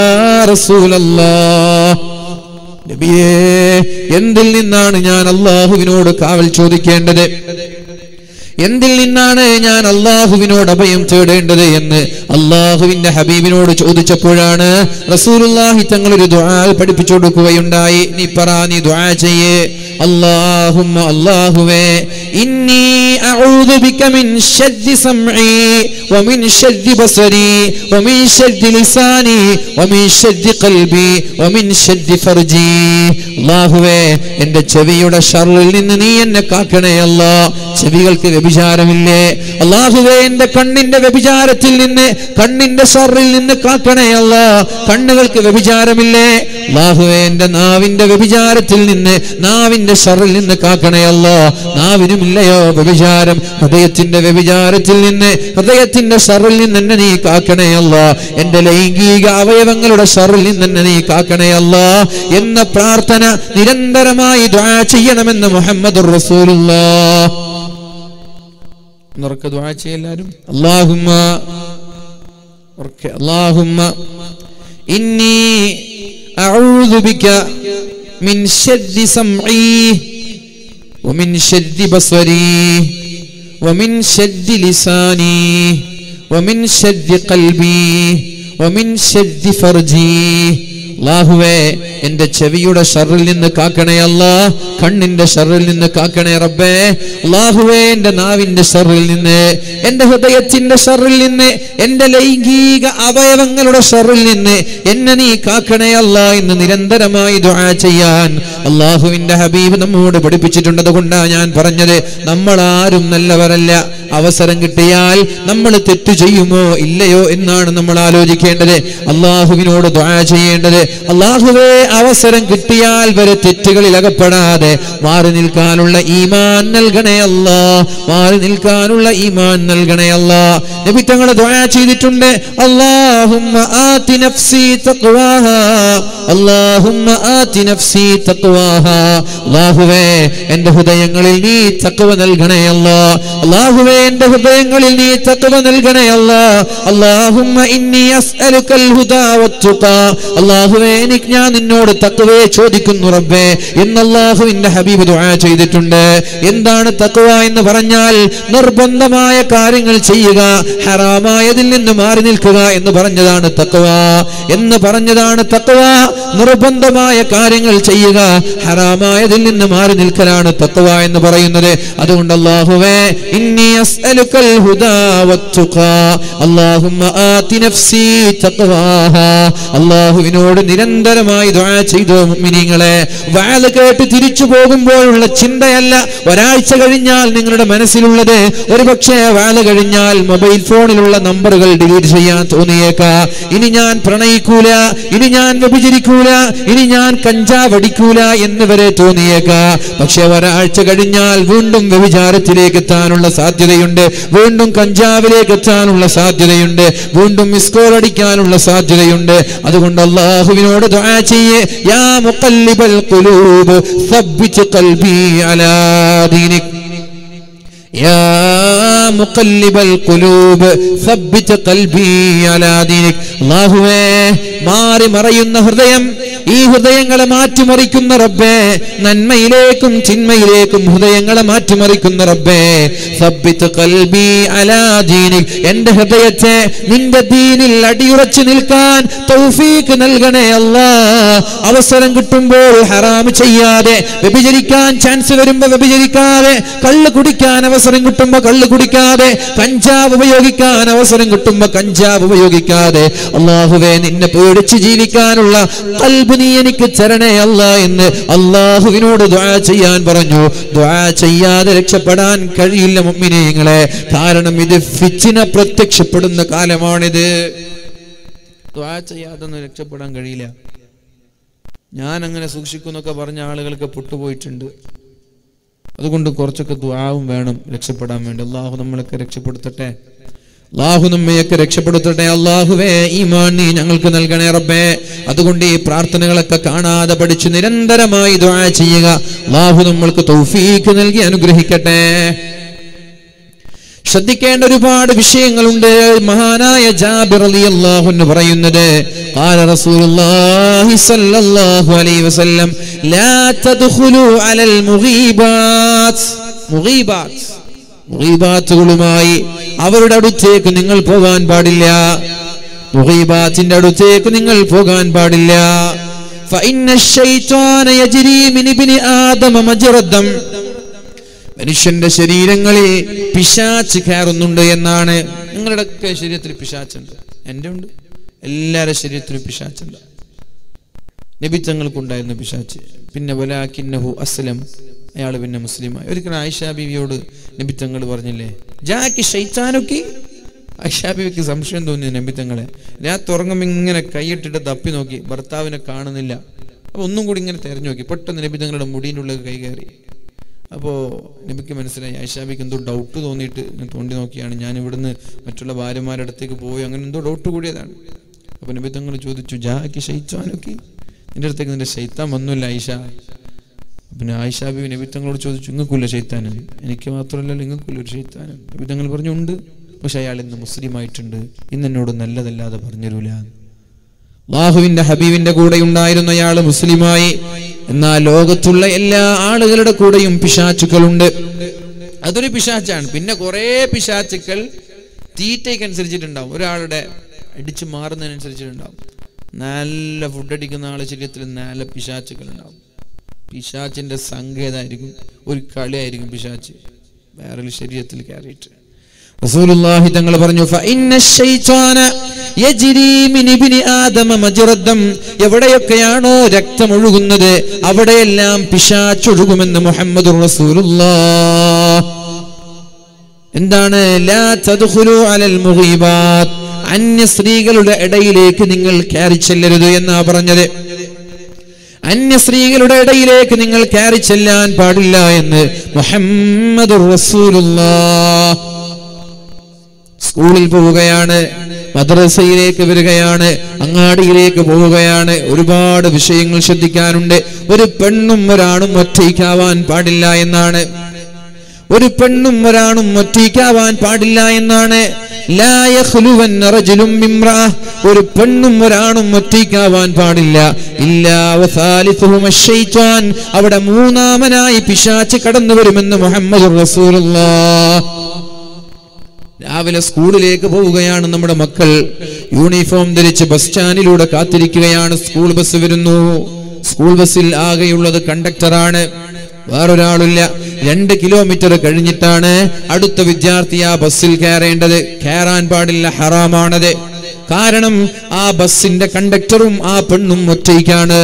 റസൂലല്ലാഹ്, നബിയേ, എന്തിൽ നിന്നാണ് ഞാൻ അള്ളാഹുവിനോട് കാവൽ ചോദിക്കേണ്ടത്? എന്തിൽ നിന്നാണ് ഞാൻ അള്ളാഹുവിനോട് അഭയം തേടേണ്ടത് എന്ന് അള്ളാഹുവിന്റെ ഹബീബിനോട് ചോദിച്ചപ്പോഴാണ് റസൂലുള്ളാഹി തങ്ങൾ ഒരു ദുആ പഠിപ്പിച്ചു കൊടുക്കുകയുണ്ടായി. നീ പറ, നീ ദുആ ചെയ്യേ. അല്ലാഹുമ്മ, അല്ലാഹുവേ, ഇന്നി അഊദു ബിക മിൻ ശർരി സംഇ വമിൻ ശർരി ബസരി വമിൻ ശർരി ലിസാനി വമിൻ ശർരി ഖൽബി വമിൻ ശർരി ഫർജി. അല്ലാഹുവേ, എൻ്റെ ചെവിയുടെ ഷർറിൽ നിന്ന് നീ എന്നെ കാക്കണേ അല്ലാഹ്. ചെവികൾക്ക് വ്യഭിചാരമില്ലേ? അല്ലാഹുവേ, എൻ്റെ കണ്ണിന്റെ വ്യഭിചാരത്തിൽ നിന്ന്, കണ്ണിന്റെ ഷർറിൽ നിന്ന് കാക്കണേ അല്ലാഹ്. കണ്ണുകൾക്ക് വ്യഭിചാരമില്ലേ? അല്ലാഹുവേ, എൻ്റെ നാവിന്റെ വ്യഭിചാരത്തിൽ നിന്ന്, നാവിന്റെ ഷർറിൽ നിന്ന് കാക്കണേ അല്ലാഹ്. നാവിനുമില്ലയോ വ്യഭിചാരം? ഹൃദയത്തിന്റെ വ്യഭിചാരത്തിൽ നിന്ന്, ഹൃദയത്തിന്റെ ഷർറിൽ നിന്ന് എന്നെ നീ കാക്കണേ അല്ലാഹ്. എൻ്റെ ലൈംഗിക അവയവങ്ങളുടെ ഷർറിൽ നിന്ന് എന്നെ നീ കാക്കണേ അല്ലാഹ് എന്ന പ്രാർത്ഥന നിരന്തരമായി ദുആ ചെയ്യണമെന്ന് മുഹമ്മദുർ റസൂലുള്ളാഹ്. ഉറക്കെ ദുആ ചെയ്യല്ലാരും. അല്ലാഹുമ്മ, ഉറക്കെ, അല്ലാഹുമ്മ ഇന്നി അഊദു ബിക മിൻ ശർരി സംഇ വമിൻ ശർരി ബസരി വമിൻ ശർരി ലിസാനി വമിൻ ശർരി ഖൽബി വമിൻ ശർരി ഫർജി. അല്ലാഹുവേ, എൻ്റെ ചെവിയുടെ ഷർറിൽ നിന്ന് കാക്കണേ അല്ലാഹ്. കണ്ണിന്റെ ഷർറിൽ നിന്ന് കാക്കണേ റബ്ബേ. അല്ലാഹുവേ, എൻ്റെ നാവിന്റെ ഷർറിൽ നിന്ന്, എൻ്റെ ഹൃദയത്തിന്റെ ഷർറിൽ നിന്ന്, എൻ്റെ ലൈംഗിക അവയവങ്ങളുടെ ഷർറിൽ നിന്ന് എന്നെ നീ കാക്കണേ അല്ലാഹ് എന്ന് നിരന്തരമായി ദുആ ചെയ്യാൻ അല്ലാഹുവിന്റെ ഹബീബ് നമ്മോട് പഠിപ്പിച്ചിട്ടുണ്ട്. അതുകൊണ്ടാണ് ഞാൻ പറഞ്ഞത്, നമ്മൾ ആരും നല്ലവരല്ല. അവസരം കിട്ടിയാൽ നമ്മൾ തെറ്റു ചെയ്യുമോ ഇല്ലയോ എന്നാണ് നമ്മൾ ആലോചിക്കേണ്ടത്, അല്ലാഹുവിനോട് ദുആ ചെയ്യേണ്ടത്. അല്ലാഹുവേ, അവസരം കിട്ടിയാൽ വരെ തെറ്റുകളിൽ അകപ്പെടാതെ മാറി നിൽക്കാനുള്ള ഈമാൻ നൽകണേ അല്ലാഹ്. മാറി നിൽക്കാനുള്ള ഈമാൻ നൽകണേ അല്ലാഹ്. നബി തങ്ങൾ ദുആ ചെയ്തിട്ടുണ്ട്, അല്ലാഹുമ്മ ആതി നഫ്സി തഖ്വാഹാ, അല്ലാഹുമ്മ ആതി നഫ്സി തഖ്വാഹാ. അല്ലാഹുവേ, എൻ്റെ ഹൃദയങ്ങളിൽ നീ തഖ്വ നൽകണേ അല്ലാഹ്. അല്ലാഹുവേ, എൻ്റെ ഹൃദയങ്ങളിൽ നീ തഖ്വ നൽകണേ അല്ലാഹ്. അല്ലാഹുമ്മ ഇന്നി അസ്അലുകൽ ഹുദാ വത്തുഖാ. അല്ലാഹുവേ, എനിക്ക് ഞാൻ നിന്നോട് തഖ്വയെ ചോദിക്കുന്നു റബ്ബേ എന്ന് അല്ലാഹുവിന്റെ ഹബീബ് ദുആ ചെയ്തിട്ടുണ്ട്. എന്താണ് തഖ്വ എന്ന് പറഞ്ഞാൽ? നിർബന്ധമായ കാര്യങ്ങൾ ചെയ്യുക, ഹറാമായതിൽ നിന്ന് മാറി നിൽക്കുക എന്ന് പറഞ്ഞതാണ് തഖ്വ എന്ന് പറഞ്ഞതാണ് തഖ്വ. നിർബന്ധമായ കാര്യങ്ങൾ ചെയ്യുക, ഹറാമായതിൽ നിന്ന് മാറി നിൽക്കലാണ് തഖ്വ എന്ന് പറയുന്നത്. അതുകൊണ്ട് അല്ലാഹുവേ ഇന്നി അസ്അലുക്കൽ ഹുദാ വത്തുഖാ അല്ലാഹുമ്മ ആതി നഫ്സി തഖ്വാഹാ. അല്ലാഹുവിനോട് നിരന്തരമായി ദുആ ചെയ്തു മുഅ്മിനീങ്ങളെ. വഅദ് കേട്ട് തിരിച്ചു പോകുമ്പോഴുള്ള ചിന്തയല്ല ഒരാഴ്ച കഴിഞ്ഞാൽ നിങ്ങളുടെ മനസ്സിലുള്ളത്. ഒരുപക്ഷെ വഅദ് കഴിഞ്ഞാൽ മൊബൈൽ ഫോണിലുള്ള നമ്പറുകൾ ഡിലീറ്റ് ചെയ്യാൻ തോന്നിയേക്കാം. ഇനി ഞാൻ പ്രണയിക്കൂല, ഇനി ഞാൻ വ്യഭിചരിക്കൂല, ഇനി ഞാൻ കഞ്ചാവ് അടിക്കൂല എന്ന് വരെ തോന്നിയേക്കാം. പക്ഷെ ഒരാഴ്ച കഴിഞ്ഞാൽ വീണ്ടും വ്യഭിചാരത്തിലേക്ക് എത്താനുള്ള സാധ്യതയുണ്ട്, വീണ്ടും കഞ്ചാവിലേക്ക് എത്താനുള്ള സാധ്യതയുണ്ട്, വീണ്ടും മിസ്കോൾ അടിക്കാനുള്ള സാധ്യതയുണ്ട്. അതുകൊണ്ട് അല്ലാഹുവിനോട് ദുആ ചെയ്യേ, യാ മുഖല്ലിബൽ ഖുലൂബ് സബ്ബിത് ഖൽബി അലാ ദീനിക്. യാ മുഖല്ലിബൽ ഖുലൂബ് സബ്ബിത് ഖൽബി അലാ ദീനിക്. അല്ലാഹുവേ മാറി മറയുന്ന ഹൃദയം, ഈ ഹൃദയങ്ങളെ മാറ്റിമറിക്കുന്ന റബ്ബേ, നന്മയിലേക്കും ചിന്മയിലേക്കും ഹൃദയങ്ങളെ മാറ്റിമറിക്കുന്ന റബ്ബേ, സബ്ബിത് ഖൽബി അലാ ദീനിക്. എന്റെ ഹൃദയത്തെ നിന്റെ ദീനിൽ അടിയുറച്ചു നിൽക്കാൻ തൗഫീഖ് നൽകണേ അല്ലാഹ്. അവസരം കിട്ടുമ്പോൾ ഹറാം ചെയ്യാതെ, വ്യഭിചരിക്കാൻ ചാൻസ് വരുമ്പോ വ്യഭിചരിക്കാതെ, കള്ള് കുടിക്കാൻ അവസരം കിട്ടുമ്പോ കള്ള് കുടിക്കാതെ, കഞ്ചാവ് ഉപയോഗിക്കാൻ അവസരം കിട്ടുമ്പോ കഞ്ചാവ് ഉപയോഗിക്കാതെ, അല്ലാഹുവേ നിന്നെ പേടിച്ച് ജീവിക്കാനുള്ള ഖൽബ് നീ എനിക്ക് തരണേ അല്ലാഹ് എന്ന് അല്ലാഹുവിനോട് ദുആ ചെയ്യാൻ പറഞ്ഞു. ദുആ ചെയ്യാതെ രക്ഷപ്പെടാൻ കഴിയില്ല മുഅ്മിനീങ്ങളെ. കാരണം ഇത് ഫിത്ന പ്രത്യക്ഷപ്പെടുന്ന കാലമാണിത്. ദുആ ചെയ്യാതെ രക്ഷപ്പെടാൻ കഴിയില്ല. ഞാൻ അങ്ങനെ സൂക്ഷിക്കുന്നൊക്കെ പറഞ്ഞ ആളുകൾക്ക് പൊട്ടുപോയിട്ടുണ്ട്. അതുകൊണ്ട് കുറച്ചൊക്കെ ദുആവും വേണം രക്ഷപ്പെടാൻ വേണ്ടി. അല്ലാഹു നമ്മളൊക്കെ രക്ഷപ്പെടുത്തട്ടെ, അല്ലാഹു നമ്മയൊക്കെ രക്ഷപ്പെടുത്തട്ടെ. അല്ലാഹുവേ ഈമാൻ നീ ഞങ്ങൾക്ക് നൽകണേ റബ്ബേ. അതുകൊണ്ട് ഈ പ്രാർത്ഥനകളൊക്കെ കാണാതെ പഠിച്ചു നിരന്തരമായി ദുആ ചെയ്യുക. അല്ലാഹു നമ്മൾക്ക് തൗഫീഖ് നൽകി അനുഗ്രഹിക്കട്ടെ. ശ്രദ്ധിക്കേണ്ട ഒരുപാട് വിഷയങ്ങളുണ്ട്. മഹാനായ ജാബിർ റളിയല്ലാഹു അൻഹു പറയുന്നത്, ഖാല റസൂലുള്ളാഹി സ്വല്ലല്ലാഹു അലൈഹി വസല്ലം ലാ തദ്ഖുലു അലൽ മുഗീബാത്ത്. മുഗീബാത്ത് മുഗീബാത്തുകളുമായി അവരുടെ അടുത്തേക്ക് നിങ്ങൾ പോകാൻ പാടില്ല. മുഗീബാത്തിന്റെ അടുത്തേക്ക് നിങ്ങൾ പോകാൻ പാടില്ല. ഫഇന്ന ശൈത്വാന യജ്രി മിൻ ഇബ്നി ആദമ മജ്റദം. മനുഷ്യന്റെ ശരീരങ്ങളിൽ പിശാച് കയറുന്നുണ്ട് എന്നാണ്. നിങ്ങളുടെ ഒക്കെ ശരീരത്തിൽ പിശാച്ചുണ്ട്, എൻ്റെ ഉണ്ട്, എല്ലാവരുടെ ശരീരത്തിലും പിശാച്ചുണ്ട്. നബി തങ്ങൾക്കുണ്ടായിരുന്നു പിശാച്ച്. പിന്നെ വലാകിന്നഹു അസ്ലം, അയാൾ പിന്നെ മുസ്ലിമായി. ഒരിക്കലും ആയിഷ ബീവിയോട് നബി തങ്ങൾ പറഞ്ഞില്ലേ, ജാക്കി ശൈത്താനൊക്കെ. ആയിഷ ബീവിക്ക് സംശയം തോന്നി നബി തങ്ങളെ. രാത്രി ഉറങ്ങുമ്പോൾ ഇങ്ങനെ കൈയിട്ടിട്ട് തപ്പി നോക്കി, ഭർത്താവിനെ കാണുന്നില്ല. അപ്പൊ ഒന്നും കൂടി ഇങ്ങനെ തെരഞ്ഞു നോക്കി. പെട്ടെന്ന് നബി തങ്ങളുടെ മുടീൻ്റെ ഉള്ളിൽ കൈ കയറി. അപ്പോൾ നബിക്ക് മനസ്സിലായി, ആയിഷ ബീവിക്ക് എന്തോ ഡൗട്ട് തോന്നിയിട്ട് ഞാൻ തോണ്ടി നോക്കിയാണ്, ഞാൻ ഇവിടുന്ന് മറ്റുള്ള ഭാര്യമാരുടെ അടുത്തേക്ക് പോയി, അങ്ങനെ എന്തോ ഡൗട്ട് കൂടിയതാണ്. അപ്പൊ നബി തങ്ങൾ ചോദിച്ചു, ജാക്കി ശൈത്താനൊക്കെ, നിന്റെ അടുത്തേക്ക് നിന്റെ ശൈത്താൻ വന്നില്ല ആയിഷ. പിന്നെ ആയിഷ ബീവി നബി തങ്ങളോട് ചോദിച്ചു, നിങ്ങൾക്കില്ല ശൈത്താന്? എനിക്ക് മാത്രമല്ലല്ലോ, നിങ്ങൾക്കില്ല ഒരു ശൈത്താന്? നബി തങ്ങൾ പറഞ്ഞു, ഉണ്ട്, പക്ഷെ അയാൾ ഇന്ന് മുസ്ലിമായിട്ടുണ്ട്, ഇന്ന് എന്നോട് നല്ലതല്ലാതെ പറഞ്ഞുതരൂല. അല്ലാഹുവിന്റെ ഹബീബിന്റെ കൂടെ ഉണ്ടായിരുന്ന അയാൾ മുസ്ലിമായി. എന്നാൽ ലോകത്തുള്ള എല്ലാ ആളുകളുടെ കൂടെയും പിശാചുക്കളുണ്ട്. അതൊരു പിശാച്ചാണ്. പിന്നെ കുറെ പിശാചുക്കൾ തീറ്റയ്ക്കനുസരിച്ചിട്ടുണ്ടാവും. ഒരാളുടെ അടിച്ചു മാറുന്നതിനനുസരിച്ചിട്ടുണ്ടാവും. നല്ല ഫുഡ് അടിക്കുന്ന ആളെ ശരീരത്തിൽ നല്ല പിശാചുക്കൾ ഉണ്ടാവും. പിശാച്ചിന്റെ സങ്കേതമായിരിക്കും, ഒരു കളിയായിരിക്കും പിശാച്ച് വേറെ ശരീരത്തിൽ കയറിയിട്ട്. റസൂലുള്ളാഹി തങ്ങൾ പറഞ്ഞു, ഫഇന്ന ശൈത്വാന യജ്രി മിൻ ഇബ്നി ആദമ മജ്റദം. എവിടെയൊക്കെയാണോ രക്തം ഒഴുകുന്നത് അവിടെയെല്ലാം പിശാച്ച് ഒഴുകുമെന്ന് മുഹമ്മദുർ റസൂലുള്ളാഹ്. എന്താണ് ലാ തദ്ഖുലു അലൽ മുഗീബാത്ത്? അന്യ സ്ത്രീകളുടെ ഇടയിലേക്ക് നിങ്ങൾ കയറി ചെല്ലരുത് എന്നാ പറഞ്ഞത്. അന്യ സ്ത്രീകളുടെ ഇടയിലേക്ക് നിങ്ങൾ കയറി ചെല്ലാൻ പാടില്ല എന്ന് മുഹമ്മദുർ റസൂലുള്ളാഹ്. സ്കൂളിൽ പോവുകയാണ്, മദ്രസയിലേക്ക് വരികയാണ്, അങ്ങാടിയിലേക്ക് പോവുകയാണ്, ഒരുപാട് വിഷയങ്ങൾ ശ്രദ്ധിക്കാനുണ്ട്. ഒരു പെണ്ണും ഒരാണും ഒറ്റയ്ക്കാവാൻ പാടില്ല എന്നാണ്. ഒരു പെണ്ണും ഒരാണും ഒറ്റയ്ക്കാവാൻ പാടില്ല എന്നാണ്. ലാ യഖ്ലുവന്ന റജുലും ബിംറഅ. ഒരു പെണ്ണും ഒരാണും ഒറ്റയ്ക്കാവാൻ പാടില്ല. ഇല്ലാ വസാലിസുഹുമ ശൈത്വാൻ. അവിടെ മൂന്നാമനായി പിശാച് കടന്നു വരുമെന്ന് മുഹമ്മദുർ റസൂലുള്ളാഹ്. രാവിലെ സ്കൂളിലേക്ക് പോവുകയാണ് നമ്മുടെ മക്കൾ. യൂണിഫോം ധരിച്ച് ബസ് സ്റ്റാൻഡിലൂടെ കാത്തിരിക്കുകയാണ്. സ്കൂൾ ബസ് വരുന്നു. സ്കൂൾ ബസ്സിൽ ആകെയുള്ളത് കണ്ടക്ടറാണ്, വേറൊരാളില്ല. രണ്ട് കിലോമീറ്റർ കഴിഞ്ഞിട്ടാണ് അടുത്ത വിദ്യാർത്ഥി ആ ബസ്സിൽ കയറേണ്ടത്. കയറാൻ പാടില്ല, ഹറാമാണത്. കാരണം ആ ബസ്സിന്റെ കണ്ടക്ടറും ആ പെണ്ണും ഒറ്റയ്ക്കാണ്.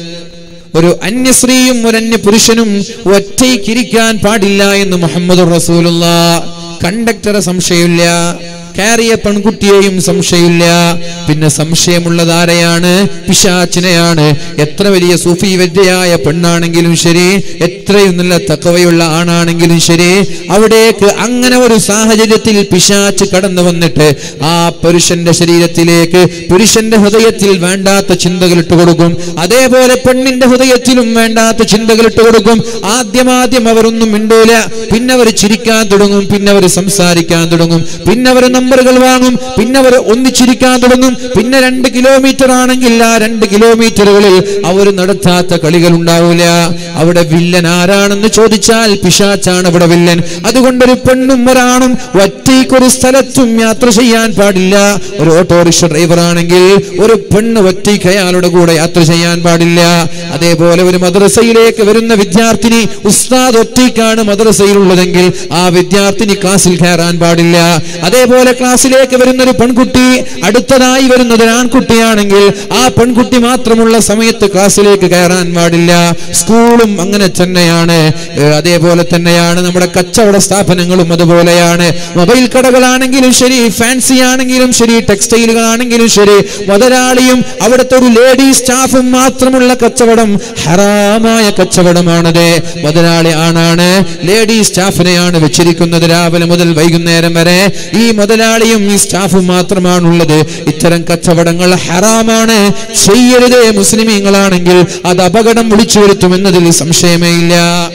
ഒരു അന്യസ്ത്രീയും ഒരു അന്യ പുരുഷനും ഒറ്റയ്ക്കിരിക്കാൻ പാടില്ല എന്ന് മുഹമ്മദ് റസൂലുള്ളാഹ്. കണ്ടക്ടറെ സംശയമില്ല, കയറിയ പെൺകുട്ടിയെയും സംശയമില്ല. പിന്നെ സംശയമുള്ളത് ആരെയാണ്? പിശാചിനെയാണ്. എത്ര വലിയ സൂഫി വിദ്യയായ പെണ്ണാണെങ്കിലും ശരി, എത്രയും നല്ല തഖ്വയുള്ള ആണാണെങ്കിലും ശരി, അവിടേക്ക് അങ്ങനെ ഒരു സാഹചര്യത്തിൽ പിശാച് കടന്നു വന്നിട്ട് ആ പുരുഷന്റെ ശരീരത്തിലേക്ക്, പുരുഷന്റെ ഹൃദയത്തിൽ വേണ്ടാത്ത ചിന്തകൾ ഇട്ട് കൊടുക്കും. അതേപോലെ പെണ്ണിന്റെ ഹൃദയത്തിലും വേണ്ടാത്ത ചിന്തകൾ ഇട്ട് കൊടുക്കും. ആദ്യമാദ്യം അവരൊന്നും മിണ്ടൂല, പിന്നെ അവർ ചിരിക്കാൻ തുടങ്ങും, പിന്നെ അവർ സംസാരിക്കാൻ തുടങ്ങും, പിന്നെ അവർ നമ്പറുകൾ വാങ്ങും, പിന്നെ അവർ ഒന്നിച്ചിരിക്കാൻ തുടങ്ങും. പിന്നെ രണ്ട് കിലോമീറ്റർ ആണെങ്കിൽ ആ രണ്ട് കിലോമീറ്ററുകളിൽ അവർ നടത്താത്ത കളികൾ ഉണ്ടാവില്ല. അവിടെ വില്ലൻ ആരാണെന്ന് ചോദിച്ചാൽ പിശാചാണ് അവിടെ വില്ലൻ. അതുകൊണ്ടൊരു പെണ്ണും ഒരാണും ഒറ്റയ്ക്കൊരു സ്ഥലത്തും യാത്ര ചെയ്യാൻ പാടില്ല. ഒരു ഓട്ടോറിക്ഷ ഡ്രൈവർ ആണെങ്കിൽ ഒരു പെണ്ണ് ഒറ്റയ്ക്ക് അയാളുടെ കൂടെ യാത്ര ചെയ്യാൻ പാടില്ല. അതേപോലെ ഒരു മദ്രസയിലേക്ക് വരുന്ന വിദ്യാർത്ഥിനി, ഉസ്താദ് ഒറ്റയ്ക്കാണ് മദ്രസയിലുള്ളതെങ്കിൽ ആ വിദ്യാർത്ഥിനി ക്ലാസ്സിൽ കയറാൻ പാടില്ല. അതേപോലെ ക്ലാസ്സിലേക്ക് വരുന്ന ഒരു പെൺകുട്ടി അടുത്തതായി വരുന്നത് ഒരു ആൺകുട്ടിയാണെങ്കിൽ ആ പെൺകുട്ടി മാത്രമുള്ള സമയത്ത് ക്ലാസ്സിലേക്ക് കയറാൻ പാടില്ല. സ്കൂളും അങ്ങനെ തന്നെയാണ്. അതേപോലെ തന്നെയാണ് നമ്മുടെ കച്ചവട സ്ഥാപനങ്ങളും അതുപോലെയാണ്. മൊബൈൽ കടകളാണെങ്കിലും ശരി, ഫാൻസി ആണെങ്കിലും ശരി, ടെക്സ്റ്റൈലുകളാണെങ്കിലും ശരി, മുതലാളിയും അവിടുത്തെ ഒരു ലേഡി സ്റ്റാഫും മാത്രമുള്ള കച്ചവടം ഹറാമായ കച്ചവടമാണത്. മുതലാളി ആണാണ്, ലേഡി സ്റ്റാഫിനെയാണ് വെച്ചിരിക്കുന്നത് രാവിലെ മുതൽ വൈകുന്നേരം വരെ. ഈ മുതലാളിയും ഈ സ്റ്റാഫും മാത്രമാണുള്ളത്. ഇത്തരം കച്ചവടങ്ങൾ ഹറാമാണ്, ചെയ്യരുത്. മുസ്ലിമീങ്ങളാണെങ്കിൽ അത് അപകടം വിളിച്ചു വരുത്തുമെന്നതിൽ സംശയമേ ഇല്ല.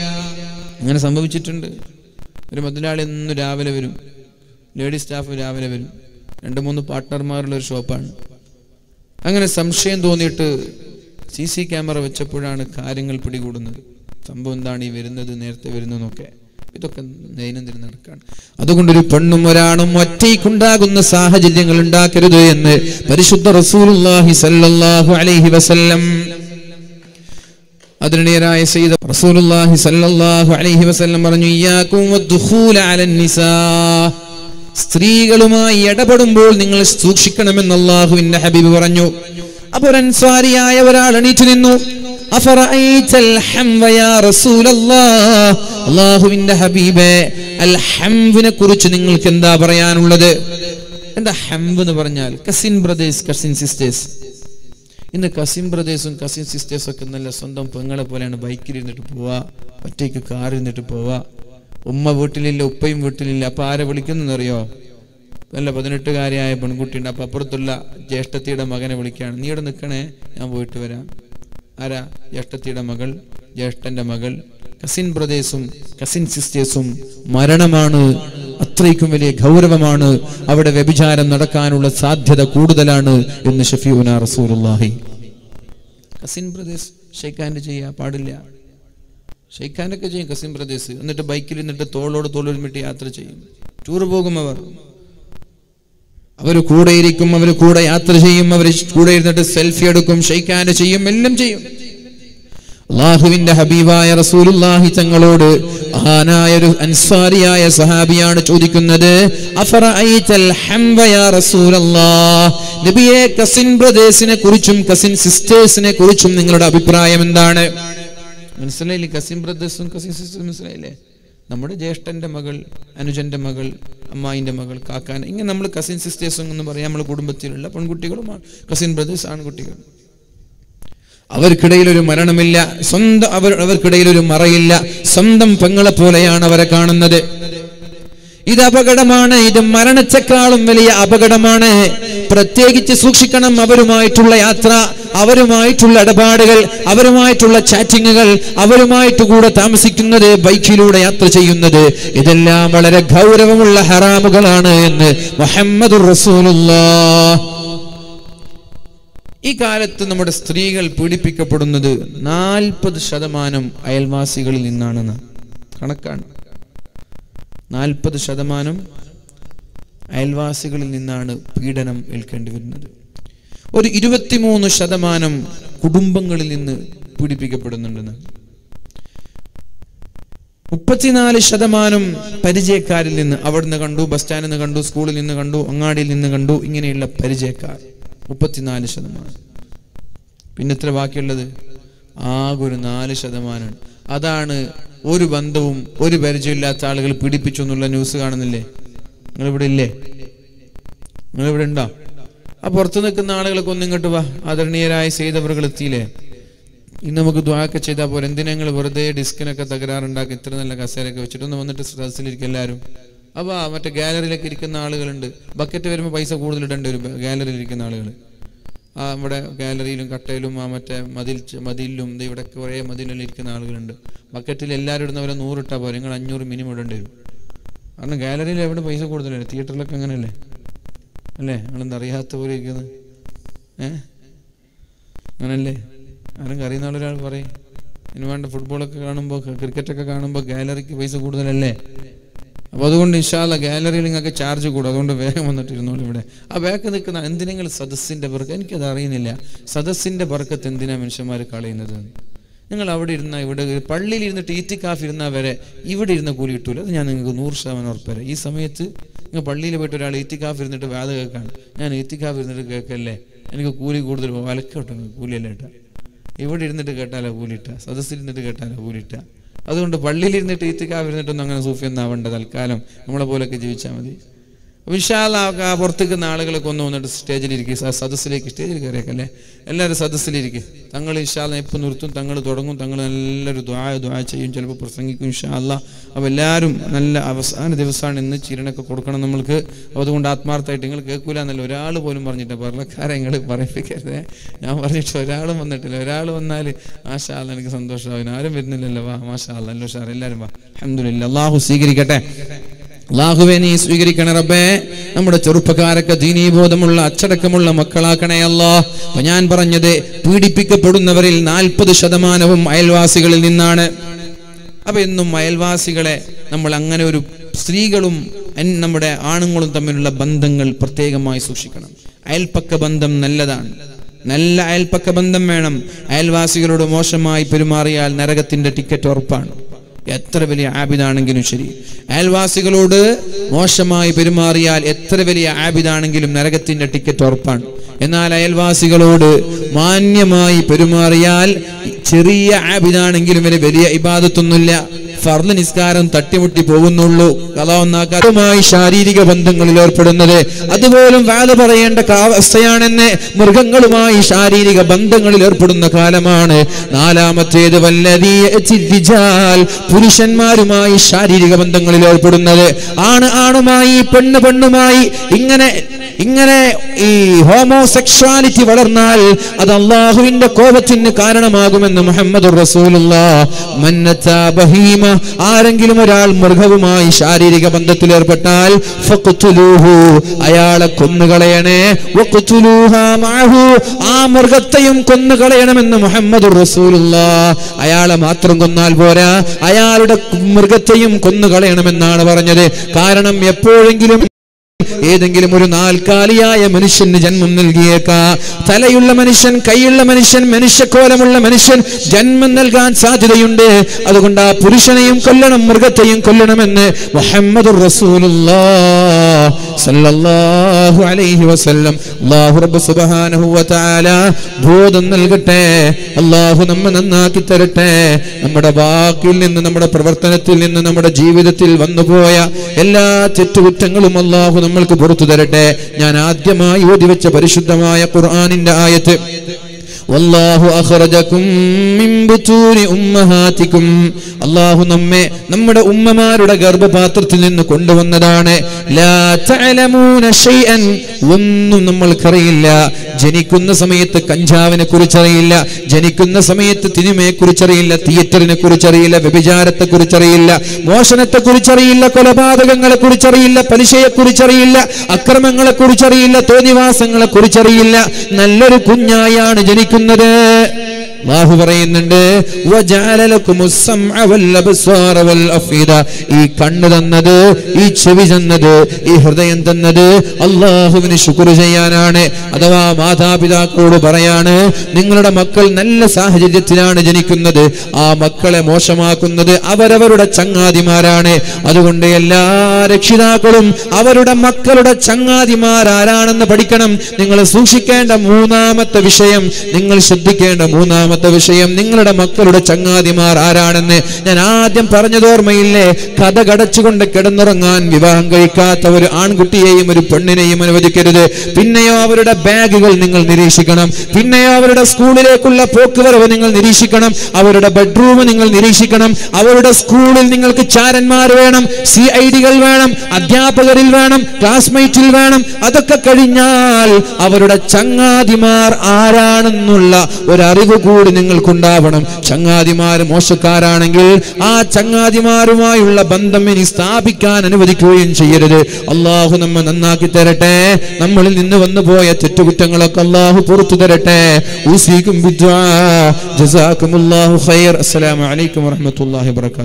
അങ്ങനെ സംഭവിച്ചിട്ടുണ്ട്. ഒരു മുതലാളി ഇന്ന് രാവിലെ വരും, ലേഡി സ്റ്റാഫ് രാവിലെ വരും. രണ്ട് മൂന്ന് പാർട്ട്ണർമാരുള്ള ഒരു ഷോപ്പാണ്. അങ്ങനെ സംശയം തോന്നിയിട്ട് സി സി ക്യാമറ വെച്ചപ്പോഴാണ് കാര്യങ്ങൾ പിടികൂടുന്നത്. സംഭവം എന്താണ് ഈ വരുന്നത്, നേരത്തെ വരുന്നതെന്നൊക്കെ. ഇതൊക്കെ ദൈനംദിനം നടക്കാണ്. അതുകൊണ്ടൊരു പെണ്ണും ഒരാണും ഒറ്റയ്ക്കുണ്ടാകുന്ന സാഹചര്യങ്ങൾ ഉണ്ടാക്കരുത് എന്ന് പരിശുദ്ധ റസൂലുള്ളാഹി സ്വല്ലല്ലാഹു അലൈഹി വസല്ലം. അതിനിടയായ സയ്യിദ് റസൂലുള്ളാഹി സ്വല്ലല്ലാഹു അലൈഹി വസല്ലം പറഞ്ഞു, ഇയ്യാകും വദ്ദുഖൂല അലൻ നിസാ. സ്ത്രീകളുമായി ഇടപെടുമ്പോൾ നിങ്ങൾ സൂക്ഷിക്കണമെന്ന് അല്ലാഹുവിന്റെ ഹബീബ് പറഞ്ഞു. അപ്പോൾ ഒരു അൻസാരിയായ ഒരാൾ എണീറ്റ് നിന്നു. അഫറഅയ്തൽ ഹംവ യാ റസൂലല്ലാഹ്, അല്ലാഹുവിന്റെ ഹബീബേ, അൽ ഹംവിനെ കുറിച്ച് നിങ്ങൾക്ക് എന്താ പറയാനുള്ളത്? എന്താ ഹംവ് എന്ന് പറഞ്ഞാൽ? Cousin brothers, cousin sisters. ഇന്ന് കസിൻ ബ്രദേഴ്സും കസിൻ സിസ്റ്റേഴ്സും ഒക്കെ നല്ല സ്വന്തം പെങ്ങളെ പോലെയാണ്. ബൈക്കിൽ ഇരുന്നിട്ട് പോവാ, ഒറ്റയ്ക്ക് കാറിൽ ഇരുന്നിട്ട് പോവാ. ഉമ്മ വീട്ടിലില്ല, ഉപ്പയും വീട്ടിലില്ല. അപ്പൊ ആരെ വിളിക്കുന്നറിയോ? നല്ല പതിനെട്ടുകാരിയായ പെൺകുട്ടിയുണ്ട്. അപ്പൊ അപ്പുറത്തുള്ള ജ്യേഷ്ഠത്തിയുടെ മകനെ വിളിക്കുകയാണ്, നീ ഇവിടെ നിൽക്കണേ, ഞാൻ പോയിട്ട് വരാം. ആരാ? ജ്യേഷ്ഠത്തിയുടെ മകൾ, ജ്യേഷ്ഠന്റെ മകൾ. കസിൻ ബ്രദേഴ്സും കസിൻ സിസ്റ്റേഴ്സും മരണമാണ്. അത്രയ്ക്കും വലിയ ഗൗരവമാണ്. അവിടെ വ്യഭിചാരം നടക്കാനുള്ള സാധ്യത കൂടുതലാണ് എന്ന് ഷഫീഉനാ റസൂലുള്ളാഹി. കസിൻ ബ്രദേഴ്സ് ഷെയ്ക്ക് ഹാൻഡ് ചെയ്യാൻ പാടില്ല. ഷെയ്ക്ക് ഹാൻഡൊക്കെ ചെയ്യും കസിൻ ബ്രദേഴ്സ്. എന്നിട്ട് ബൈക്കിൽ നിന്നിട്ട് തോളോട് തോളൊരുമിട്ട് യാത്ര ചെയ്യും. ടൂർ പോകും അവർ. അവർ കൂടെ ഇരിക്കും, അവർ കൂടെ യാത്ര ചെയ്യും, അവർ കൂടെ ഇരുന്നിട്ട് സെൽഫി എടുക്കും, ഷെയ്ക്ക് ഹാൻഡ് ചെയ്യും, എല്ലാം ചെയ്യും. അല്ലാഹുവിന്റെ ഹബീബായ റസൂലുള്ളാഹി തങ്ങളോട് മഹാനായ ഒരു അൻസാരിയായ സഹാബിയാണ് ചോദിക്കുന്നത്, അഫറഅയ്തൽ ഹംവ യാ റസൂലല്ലാഹ്, നബിയെ, കസിൻ ബ്രദേഴ്സിനെ കുറിച്ചും കസിൻ സിസ്റ്റേഴ്സിനെ കുറിച്ചും നിങ്ങളുടെ അഭിപ്രായം എന്താണ്? മനസ്സിലായില്ലേ? കസിൻ ബ്രദേഴ്സും കസിൻ സിസ്റ്റേഴ്സും മനസ്സിലായില്ലേ? നമ്മുടെ ജ്യേഷ്ഠന്റെ മകൾ, അനുജന്റെ മകൾ, അമ്മായിന്റെ മകൾ, കാക്കാൻ, ഇങ്ങനെ നമ്മൾ കസിൻ സിസ്റ്റേഴ്സും എന്ന് പറയാം. നമ്മുടെ കുടുംബത്തിലുള്ള പെൺകുട്ടികളുമാണ് കസിൻ ബ്രദേഴ്സ്, ആൺകുട്ടികൾ. അവർക്കിടയിൽ ഒരു മരണമില്ല, സ്വന്തം അവർ അവർക്കിടയിൽ ഒരു മറയില്ല. സ്വന്തം പെങ്ങളെ പോലെയാണ് അവരെ കാണുന്നത്. ഇത് അപകടമാണ്. ഇത് മരണത്തെക്കാളും വലിയ അപകടമാണ്. പ്രത്യേകിച്ച് സൂക്ഷിക്കണം. അവരുമായിട്ടുള്ള യാത്ര, അവരുമായിട്ടുള്ള ഇടപാടുകൾ, അവരുമായിട്ടുള്ള ചാറ്റിങ്ങുകൾ, അവരുമായിട്ട് കൂടെ താമസിക്കുന്നത്, ബൈക്കിലൂടെ യാത്ര ചെയ്യുന്നത്, ഇതെല്ലാം വളരെ ഗൗരവമുള്ള ഹറാമുകളാണ് എന്ന് മുഹമ്മദുർ റസൂലുള്ളാഹ്. ഈ കാലത്ത് നമ്മുടെ സ്ത്രീകൾ പീഡിപ്പിക്കപ്പെടുന്നത് നാൽപ്പത് ശതമാനം അയൽവാസികളിൽ നിന്നാണെന്ന് കണക്കാണ്. നാൽപ്പത് ശതമാനം അയൽവാസികളിൽ നിന്നാണ് പീഡനം ഏൽക്കേണ്ടി വരുന്നത്. ഒരു ഇരുപത്തിമൂന്ന് ശതമാനം കുടുംബങ്ങളിൽ നിന്ന് പീഡിപ്പിക്കപ്പെടുന്നുണ്ടെന്ന്. മുപ്പത്തിനാല് ശതമാനം പരിചയക്കാരിൽ നിന്ന്, അവിടുന്ന് കണ്ടു, ബസ് സ്റ്റാൻഡിൽ നിന്ന് കണ്ടു, സ്കൂളിൽ നിന്ന് കണ്ടു, അങ്ങാടിയിൽ നിന്ന് കണ്ടു, ഇങ്ങനെയുള്ള പരിചയക്കാർ മുപ്പത്തിനാല് ശതമാനം. പിന്നെ എത്ര ബാക്കിയുള്ളത്? ആകെ ഒരു നാല് ശതമാനമാണ്. അതാണ് ഒരു ബന്ധവും ഒരു പരിചയമില്ലാത്ത ആളുകൾ പീഡിപ്പിച്ചു എന്നുള്ള ന്യൂസ് കാണുന്നില്ലേ? നിങ്ങളിവിടെ ഇല്ലേ? നിങ്ങളിവിടെ ഉണ്ടോ? ആ പുറത്തു നിൽക്കുന്ന ആളുകളൊക്കെ ഒന്ന് ഇങ്ങോട്ട് വാ, ആദരണീയരായ ചെയ്തവர்கள் എത്തിയില്ലേ? ഇന്ന് നമുക്ക് ദ്വായൊക്കെ ചെയ്താൽ പോലെ. എന്തിനാ നിങ്ങൾ വെറുതെ ഡിസ്കിനൊക്കെ തകരാറുണ്ടാക്കി ഇത്ര നല്ല കസേരയൊക്കെ വെച്ചിട്ടൊന്ന് വന്നിട്ട് സദസ്സിലിരിക്കും എല്ലാവരും. അപ്പോൾ മറ്റേ ഗാലറിയിലൊക്കെ ഇരിക്കുന്ന ആളുകളുണ്ട്. ബക്കറ്റ് വരുമ്പോൾ പൈസ കൂടുതൽ ഇടേണ്ടി വരും ഗാലറിയിൽ ഇരിക്കുന്ന ആളുകൾ. ആ നമ്മുടെ ഗാലറിയിലും കട്ടയിലും ആ മറ്റേ മതിൽ മതിലിലും ഇവിടെ കുറേ മതിലെല്ലാം ഇരിക്കുന്ന ആളുകളുണ്ട്. ബക്കറ്റിൽ എല്ലാവരും ഇടുന്നവരെ നൂറിട്ടാൽ പോലെ നിങ്ങൾ അഞ്ഞൂറ് മിനിമം ഇടേണ്ടി വരും. കാരണം ഗാലറിയിൽ എവിടെ പൈസ കൂടുതലല്ലേ? തിയേറ്ററിലൊക്കെ അങ്ങനെയല്ലേ അല്ലേ? നിങ്ങളെന്താ അറിയാത്ത പോലെ ഇരിക്കുന്നത്? ഏഹ് അങ്ങനല്ലേ? ആരെങ്കിലും അറിയുന്ന ആളൊരാൾ പറയും. ഇനി വേണ്ട ഫുട്ബോളൊക്കെ കാണുമ്പോൾ ക്രിക്കറ്റൊക്കെ കാണുമ്പോൾ ഗാലറിക്ക് പൈസ കൂടുതലല്ലേ? അപ്പോൾ അതുകൊണ്ട് ഇൻഷാ അല്ലാഹ് ഗാലറിയിൽ നിങ്ങൾക്ക് ചാർജ് കൂടും. അതുകൊണ്ട് വേഗം വന്നിട്ട് ഇരുന്നോളൂ ഇവിടെ. ആ ബാക്ക് നിൽക്കുന്ന എന്തിനെങ്കിൽ സദസ്സിൻ്റെ ബർക്കത്ത്, എനിക്കത് അറിയുന്നില്ല. സദസ്സിൻ്റെ ബർക്കത്ത് എന്തിനാണ് മനുഷ്യന്മാർ കളയുന്നത്? നിങ്ങൾ അവിടെ ഇരുന്നാൽ ഇവിടെ പള്ളിയിൽ ഇരുന്നിട്ട് ഈത്തിക്കാഫ് ഇരുന്നാൽ വരെ ഇവിടെ ഇരുന്ന കൂലി കിട്ടൂല. അത് ഞാൻ നിങ്ങൾക്ക് നൂറ് ശതമാനം ഉറപ്പുതരാം. ഈ സമയത്ത് നിങ്ങൾ പള്ളിയിൽ പോയിട്ട് ഒരാൾ ഈത്തിക്കാഫ് ഇരുന്നിട്ട് വാത കേൾക്കാണ്, ഞാൻ ഈത്തിക്കാഫ് ഇരുന്നിട്ട് കേൾക്കല്ലേ, എനിക്ക് കൂലി കൂടുതൽ വലക്കോട്ടെ, കൂലിയല്ല ഇട്ട. ഇവിടെ ഇരുന്നിട്ട് കേട്ടാലോ കൂലിട്ട, സദസ്സിലിരുന്നിട്ട് കേട്ടാലോ കൂലിട്ട. അതുകൊണ്ട് പള്ളിയിലിരുന്നിട്ട് ഈത്തിക്കാഫ് ഇരുന്നിട്ടൊന്നും അങ്ങനെ സൂഫിയൊന്നും ആവേണ്ട. തൽക്കാലം നമ്മളെ പോലെയൊക്കെ ജീവിച്ചാൽ മതി. ഇൻഷാ അല്ലാഹ് പുറത്തേക്കുന്ന ആളുകളൊക്കെ ഒന്ന് വന്നിട്ട് സ്റ്റേജിലിരിക്കും, സദസ്സിലേക്ക് സ്റ്റേജിൽ കയറിയേക്കല്ലേ, എല്ലാവരും സദസ്സിലിരിക്കും. തങ്ങൾ ഇൻഷാ അല്ലാഹ് എപ്പോൾ നിർത്തും, തങ്ങൾ തുടങ്ങും, തങ്ങൾ നല്ലൊരു ദുആ ദുആ ചെയ്യും, ചിലപ്പോൾ പ്രസംഗിക്കും ഇൻഷാ അല്ലാഹ്. അപ്പോൾ എല്ലാവരും നല്ല അവസാന ദിവസമാണ് ഇന്ന്, ചിരണൊക്കെ കൊടുക്കണം നമ്മൾക്ക്. അതുകൊണ്ട് ആത്മാർത്ഥമായിട്ട് നിങ്ങൾ കേൾക്കൂല എന്നല്ല ഒരാൾ പോലും പറഞ്ഞിട്ട് പറലക്കാരെ നിങ്ങൾ പറയിപ്പിക്കരുത്. ഞാൻ പറഞ്ഞിട്ട് ഒരാളും വന്നിട്ടില്ല. ഒരാൾ വന്നാൽ മാഷാ അല്ലാഹ് എനിക്ക് സന്തോഷമാവും. ആരും വരുന്നില്ലല്ലോ. വാ മാഷാ അല്ലാഹ്, അല്ലോ ഷാർ എല്ലാവരും വാ. അൽഹംദുലില്ലാഹ്. അല്ലാഹു സ്വീകരിക്കട്ടെ. അല്ലാഹുവേ നീ സ്വീകരിക്കണേ റബ്ബേ. നമ്മുടെ ചെറുപ്പക്കാരൊക്കെ ദീനീബോധമുള്ള അച്ചടക്കമുള്ള മക്കളാക്കണേ അല്ലാഹ്. അപ്പൊ ഞാൻ പറഞ്ഞത് പീഡിപ്പിക്കപ്പെടുന്നവരിൽ നാൽപ്പത് ശതമാനവും അയൽവാസികളിൽ നിന്നാണ്. അപ്പൊ എന്നും അയൽവാസികളെ നമ്മൾ അങ്ങനെ ഒരു സ്ത്രീകളും നമ്മുടെ ആണുങ്ങളും തമ്മിലുള്ള ബന്ധങ്ങൾ പ്രത്യേകമായി സൂക്ഷിക്കണം. അയൽപ്പക്ക ബന്ധം നല്ലതാണ്, നല്ല അയൽപ്പക്ക ബന്ധം വേണം. അയൽവാസികളോട് മോശമായി പെരുമാറിയാൽ നരകത്തിന്റെ ടിക്കറ്റ് ഉറപ്പാണ്. എത്ര വലിയ ആബിദാണെങ്കിലും ശരി, അയൽവാസികളോട് മോശമായി പെരുമാറിയാൽ എത്ര വലിയ ആബിദാണെങ്കിലും നരകത്തിന്റെ ടിക്കറ്റ് ഉറപ്പാണ്. എന്നാൽ അയൽവാസികളോട് മാന്യമായി പെരുമാറിയാൽ ചെറിയ ആബിദാണെങ്കിലും വലിയ ഇബാദത്തൊന്നുമില്ല, ഫർള് നിസ്കാരം തട്ടിമുട്ടി പോകുന്നുള്ളൂ. കലാവുമായി ശാരീരിക ബന്ധങ്ങളിൽ ഏർപ്പെടുന്നത് അതുപോലും വാദ പറയേണ്ട അവസ്ഥയാണെന്ന്. മൃഗങ്ങളുമായി ശാരീരിക ബന്ധങ്ങളിൽ ഏർപ്പെടുന്ന കാലമാണ്. നാലാമത്തേത് വല്ലദീ യഅ്തിൽ പുരുഷന്മാരുമായി ശാരീരിക ബന്ധങ്ങളിൽ ഏർപ്പെടുന്നത്. ആണ് ആണുമായി, പെണ്ണ് പെണ്ണുമായി, ഇങ്ങനെ ഇങ്ങനെ ഈ ഹോമോസെക്ഷുവാലിറ്റി വളർന്നാൽ അത് അള്ളാഹുവിന്റെ കോപത്തിന് കാരണമാകുമെന്ന് മുഹമ്മദുർ റസൂലുള്ളാഹ്. മന്നതാ ബഹീമ, ആരെങ്കിലും ഒരാൾ മൃഗവുമായി ശാരീരിക ബന്ധത്തിൽ ഏർപ്പെട്ടാൽ ഫഖ്തുലൂഹു, അയാളെ കൊന്നുകളയണേ. വഖ്തുലൂഹാ മഅഹു, ആ മൃഗത്തെയും കൊന്നുകളയണമെന്ന് മുഹമ്മദുർ റസൂലുള്ളാഹ്. അയാളെ മാത്രം കൊന്നാൽ പോരാ, അയാളുടെ മൃഗത്തെയും കൊന്നുകളയണമെന്നാണ് പറഞ്ഞത്. കാരണം എപ്പോഴെങ്കിലും ഏതെങ്കിലും ഒരു നാൽക്കാലിയായ മനുഷ്യന് ജന്മം നൽകിയേക്കാം. തലയുള്ള മനുഷ്യൻ, കൈയുള്ള മനുഷ്യൻ, മനുഷ്യക്കോലമുള്ള മനുഷ്യൻ ജന്മം നൽകാൻ സാധ്യതയുണ്ട്. അതുകൊണ്ട് ആ പുരുഷനെയും കൊല്ലണം, മൃഗത്തെയും കൊല്ലണമെന്ന് മുഹമ്മദുർ റസൂലുള്ളാഹ് സല്ലല്ലാഹു അലൈഹി വസല്ലം. അല്ലാഹു റബ്ബ് സുബ്ഹാനഹു വ തആല ബോധം നൽകട്ടെ. അല്ലാഹു നമ്മെ നന്നാക്കി തരട്ടെ. നമ്മുടെ വാക്കിൽ നിന്ന്, നമ്മുടെ പ്രവർത്തനത്തിൽ നിന്ന്, നമ്മുടെ ജീവിതത്തിൽ വന്നുപോയ എല്ലാ തെറ്റുകുറ്റങ്ങളും അല്ലാഹു നമ്മൾക്ക് പുറത്തു തരട്ടെ. ഞാൻ ആദ്യമായി ഓതി വെച്ച പരിശുദ്ധമായ ഖുർആനിന്റെ ആയത്ത്, വല്ലാഹു അഖ്റജകും മിൻ ബുതൂനി ഉമ്മഹാതികും, അല്ലാഹു നമ്മെ നമ്മുടെ ഉമ്മമാരുടെ ഗർഭപാത്രത്തിൽ നിന്ന് കൊണ്ടുവന്നതാണ്. ലാ തഅലമൂന ഷൈഅൻ, ഒന്നും നമ്മൾക്കറിയില്ല. ജനിക്കുന്ന സമയത്ത് കഞ്ചാവിനെ കുറിച്ചറിയില്ല, ജനിക്കുന്ന സമയത്ത് സിനിമയെ കുറിച്ചറിയില്ല, തിയേറ്ററിനെ കുറിച്ചറിയില്ല, വ്യഭിചാരത്തെ കുറിച്ചറിയില്ല, മോഷണത്തെ കുറിച്ചറിയില്ല, കൊലപാതകങ്ങളെ കുറിച്ചറിയില്ല, പലിശയെ കുറിച്ചറിയില്ല, അക്രമങ്ങളെ കുറിച്ചറിയില്ല, തോന്നിവാസങ്ങളെ കുറിച്ചറിയില്ല. നല്ലൊരു കുഞ്ഞായാണ് ജനിക്കുന്നത്. അല്ലാഹു പറയുന്നുണ്ട് വജഅല ലക്കുമുസ് സമഅ വൽ അബ്സാറ വൽ അഫീദ. ഈ കണ്ണ് തന്നത്, ഈ ചെവി തന്നത്, ഈ ഹൃദയം തന്നത് അല്ലാഹുവിന് ശുക്ർ ചെയ്യാനാണ്. അഥവാ മാതാപിതാക്കളോട് പറയാണ്, നിങ്ങളുടെ മക്കൾ നല്ല സാഹചര്യത്തിലാണ് ജനിക്കുന്നത്, ആ മക്കളെ മോശമാക്കുന്നത് അവരവരുടെ ചങ്ങാതിമാരാണ്. അതുകൊണ്ട് എല്ലാ രക്ഷിതാക്കളും അവരുടെ മക്കളുടെ ചങ്ങാതിമാർ ആരാണെന്ന് പഠിക്കണം. നിങ്ങൾ സൂക്ഷിക്കേണ്ട മൂന്നാമത്തെ വിഷയം, നിങ്ങൾ ശ്രദ്ധിക്കേണ്ട മൂന്നാമത്തെ വിഷയം, നിങ്ങളുടെ മക്കളുടെ ചങ്ങാതിമാർ ആരാണെന്ന് ഞാൻ ആദ്യം പറഞ്ഞത് ഓർമ്മയില്ലേ? കഥ കടച്ചുകൊണ്ട് കിടന്നുറങ്ങാൻ വിവാഹം കഴിക്കാത്ത ഒരു ആൺകുട്ടിയെയും ഒരു പെണ്ണിനെയും അനുവദിക്കരുത്. പിന്നെയോ അവരുടെ ബാഗുകൾ നിങ്ങൾ നിരീക്ഷിക്കണം. പിന്നെയോ അവരുടെ സ്കൂളിലേക്കുള്ള പോക്കുവരവ് നിങ്ങൾ നിരീക്ഷിക്കണം. അവരുടെ ബെഡ്റൂം നിങ്ങൾ നിരീക്ഷിക്കണം. അവരുടെ സ്കൂളിൽ നിങ്ങൾക്ക് ചാരന്മാർ വേണം, സി ഐ ഡികൾ വേണം, അധ്യാപകരിൽ വേണം, ക്ലാസ്മേറ്റിൽ വേണം. അതൊക്കെ കഴിഞ്ഞാൽ അവരുടെ ചങ്ങാതിമാർ ആരാണെന്നുള്ള ഒരറിവ് കൂടി നിങ്ങൾക്കുണ്ടാവണം. ചങ്ങാതിമാർ മോശക്കാരാണെങ്കിൽ ആ ചങ്ങാതിമാരുമായുള്ള ബന്ധം ഇനി സ്ഥാപിക്കാൻ അനുവദിക്കുകയും ചെയ്യരുത്. അള്ളാഹു നമ്മെ നന്നാക്കി തരട്ടെ. നമ്മളിൽ നിന്ന് വന്നു പോയ തെറ്റുകുറ്റങ്ങളൊക്കെ അള്ളാഹു പുറത്തു തരട്ടെ. ഊസീകും ബിദ്ദുആ. ജസാകുമുല്ലാഹു ഖൈർ. അസ്സലാമു അലൈക്കും വറഹ്മത്തുള്ളാഹി വബറകാതുഹു.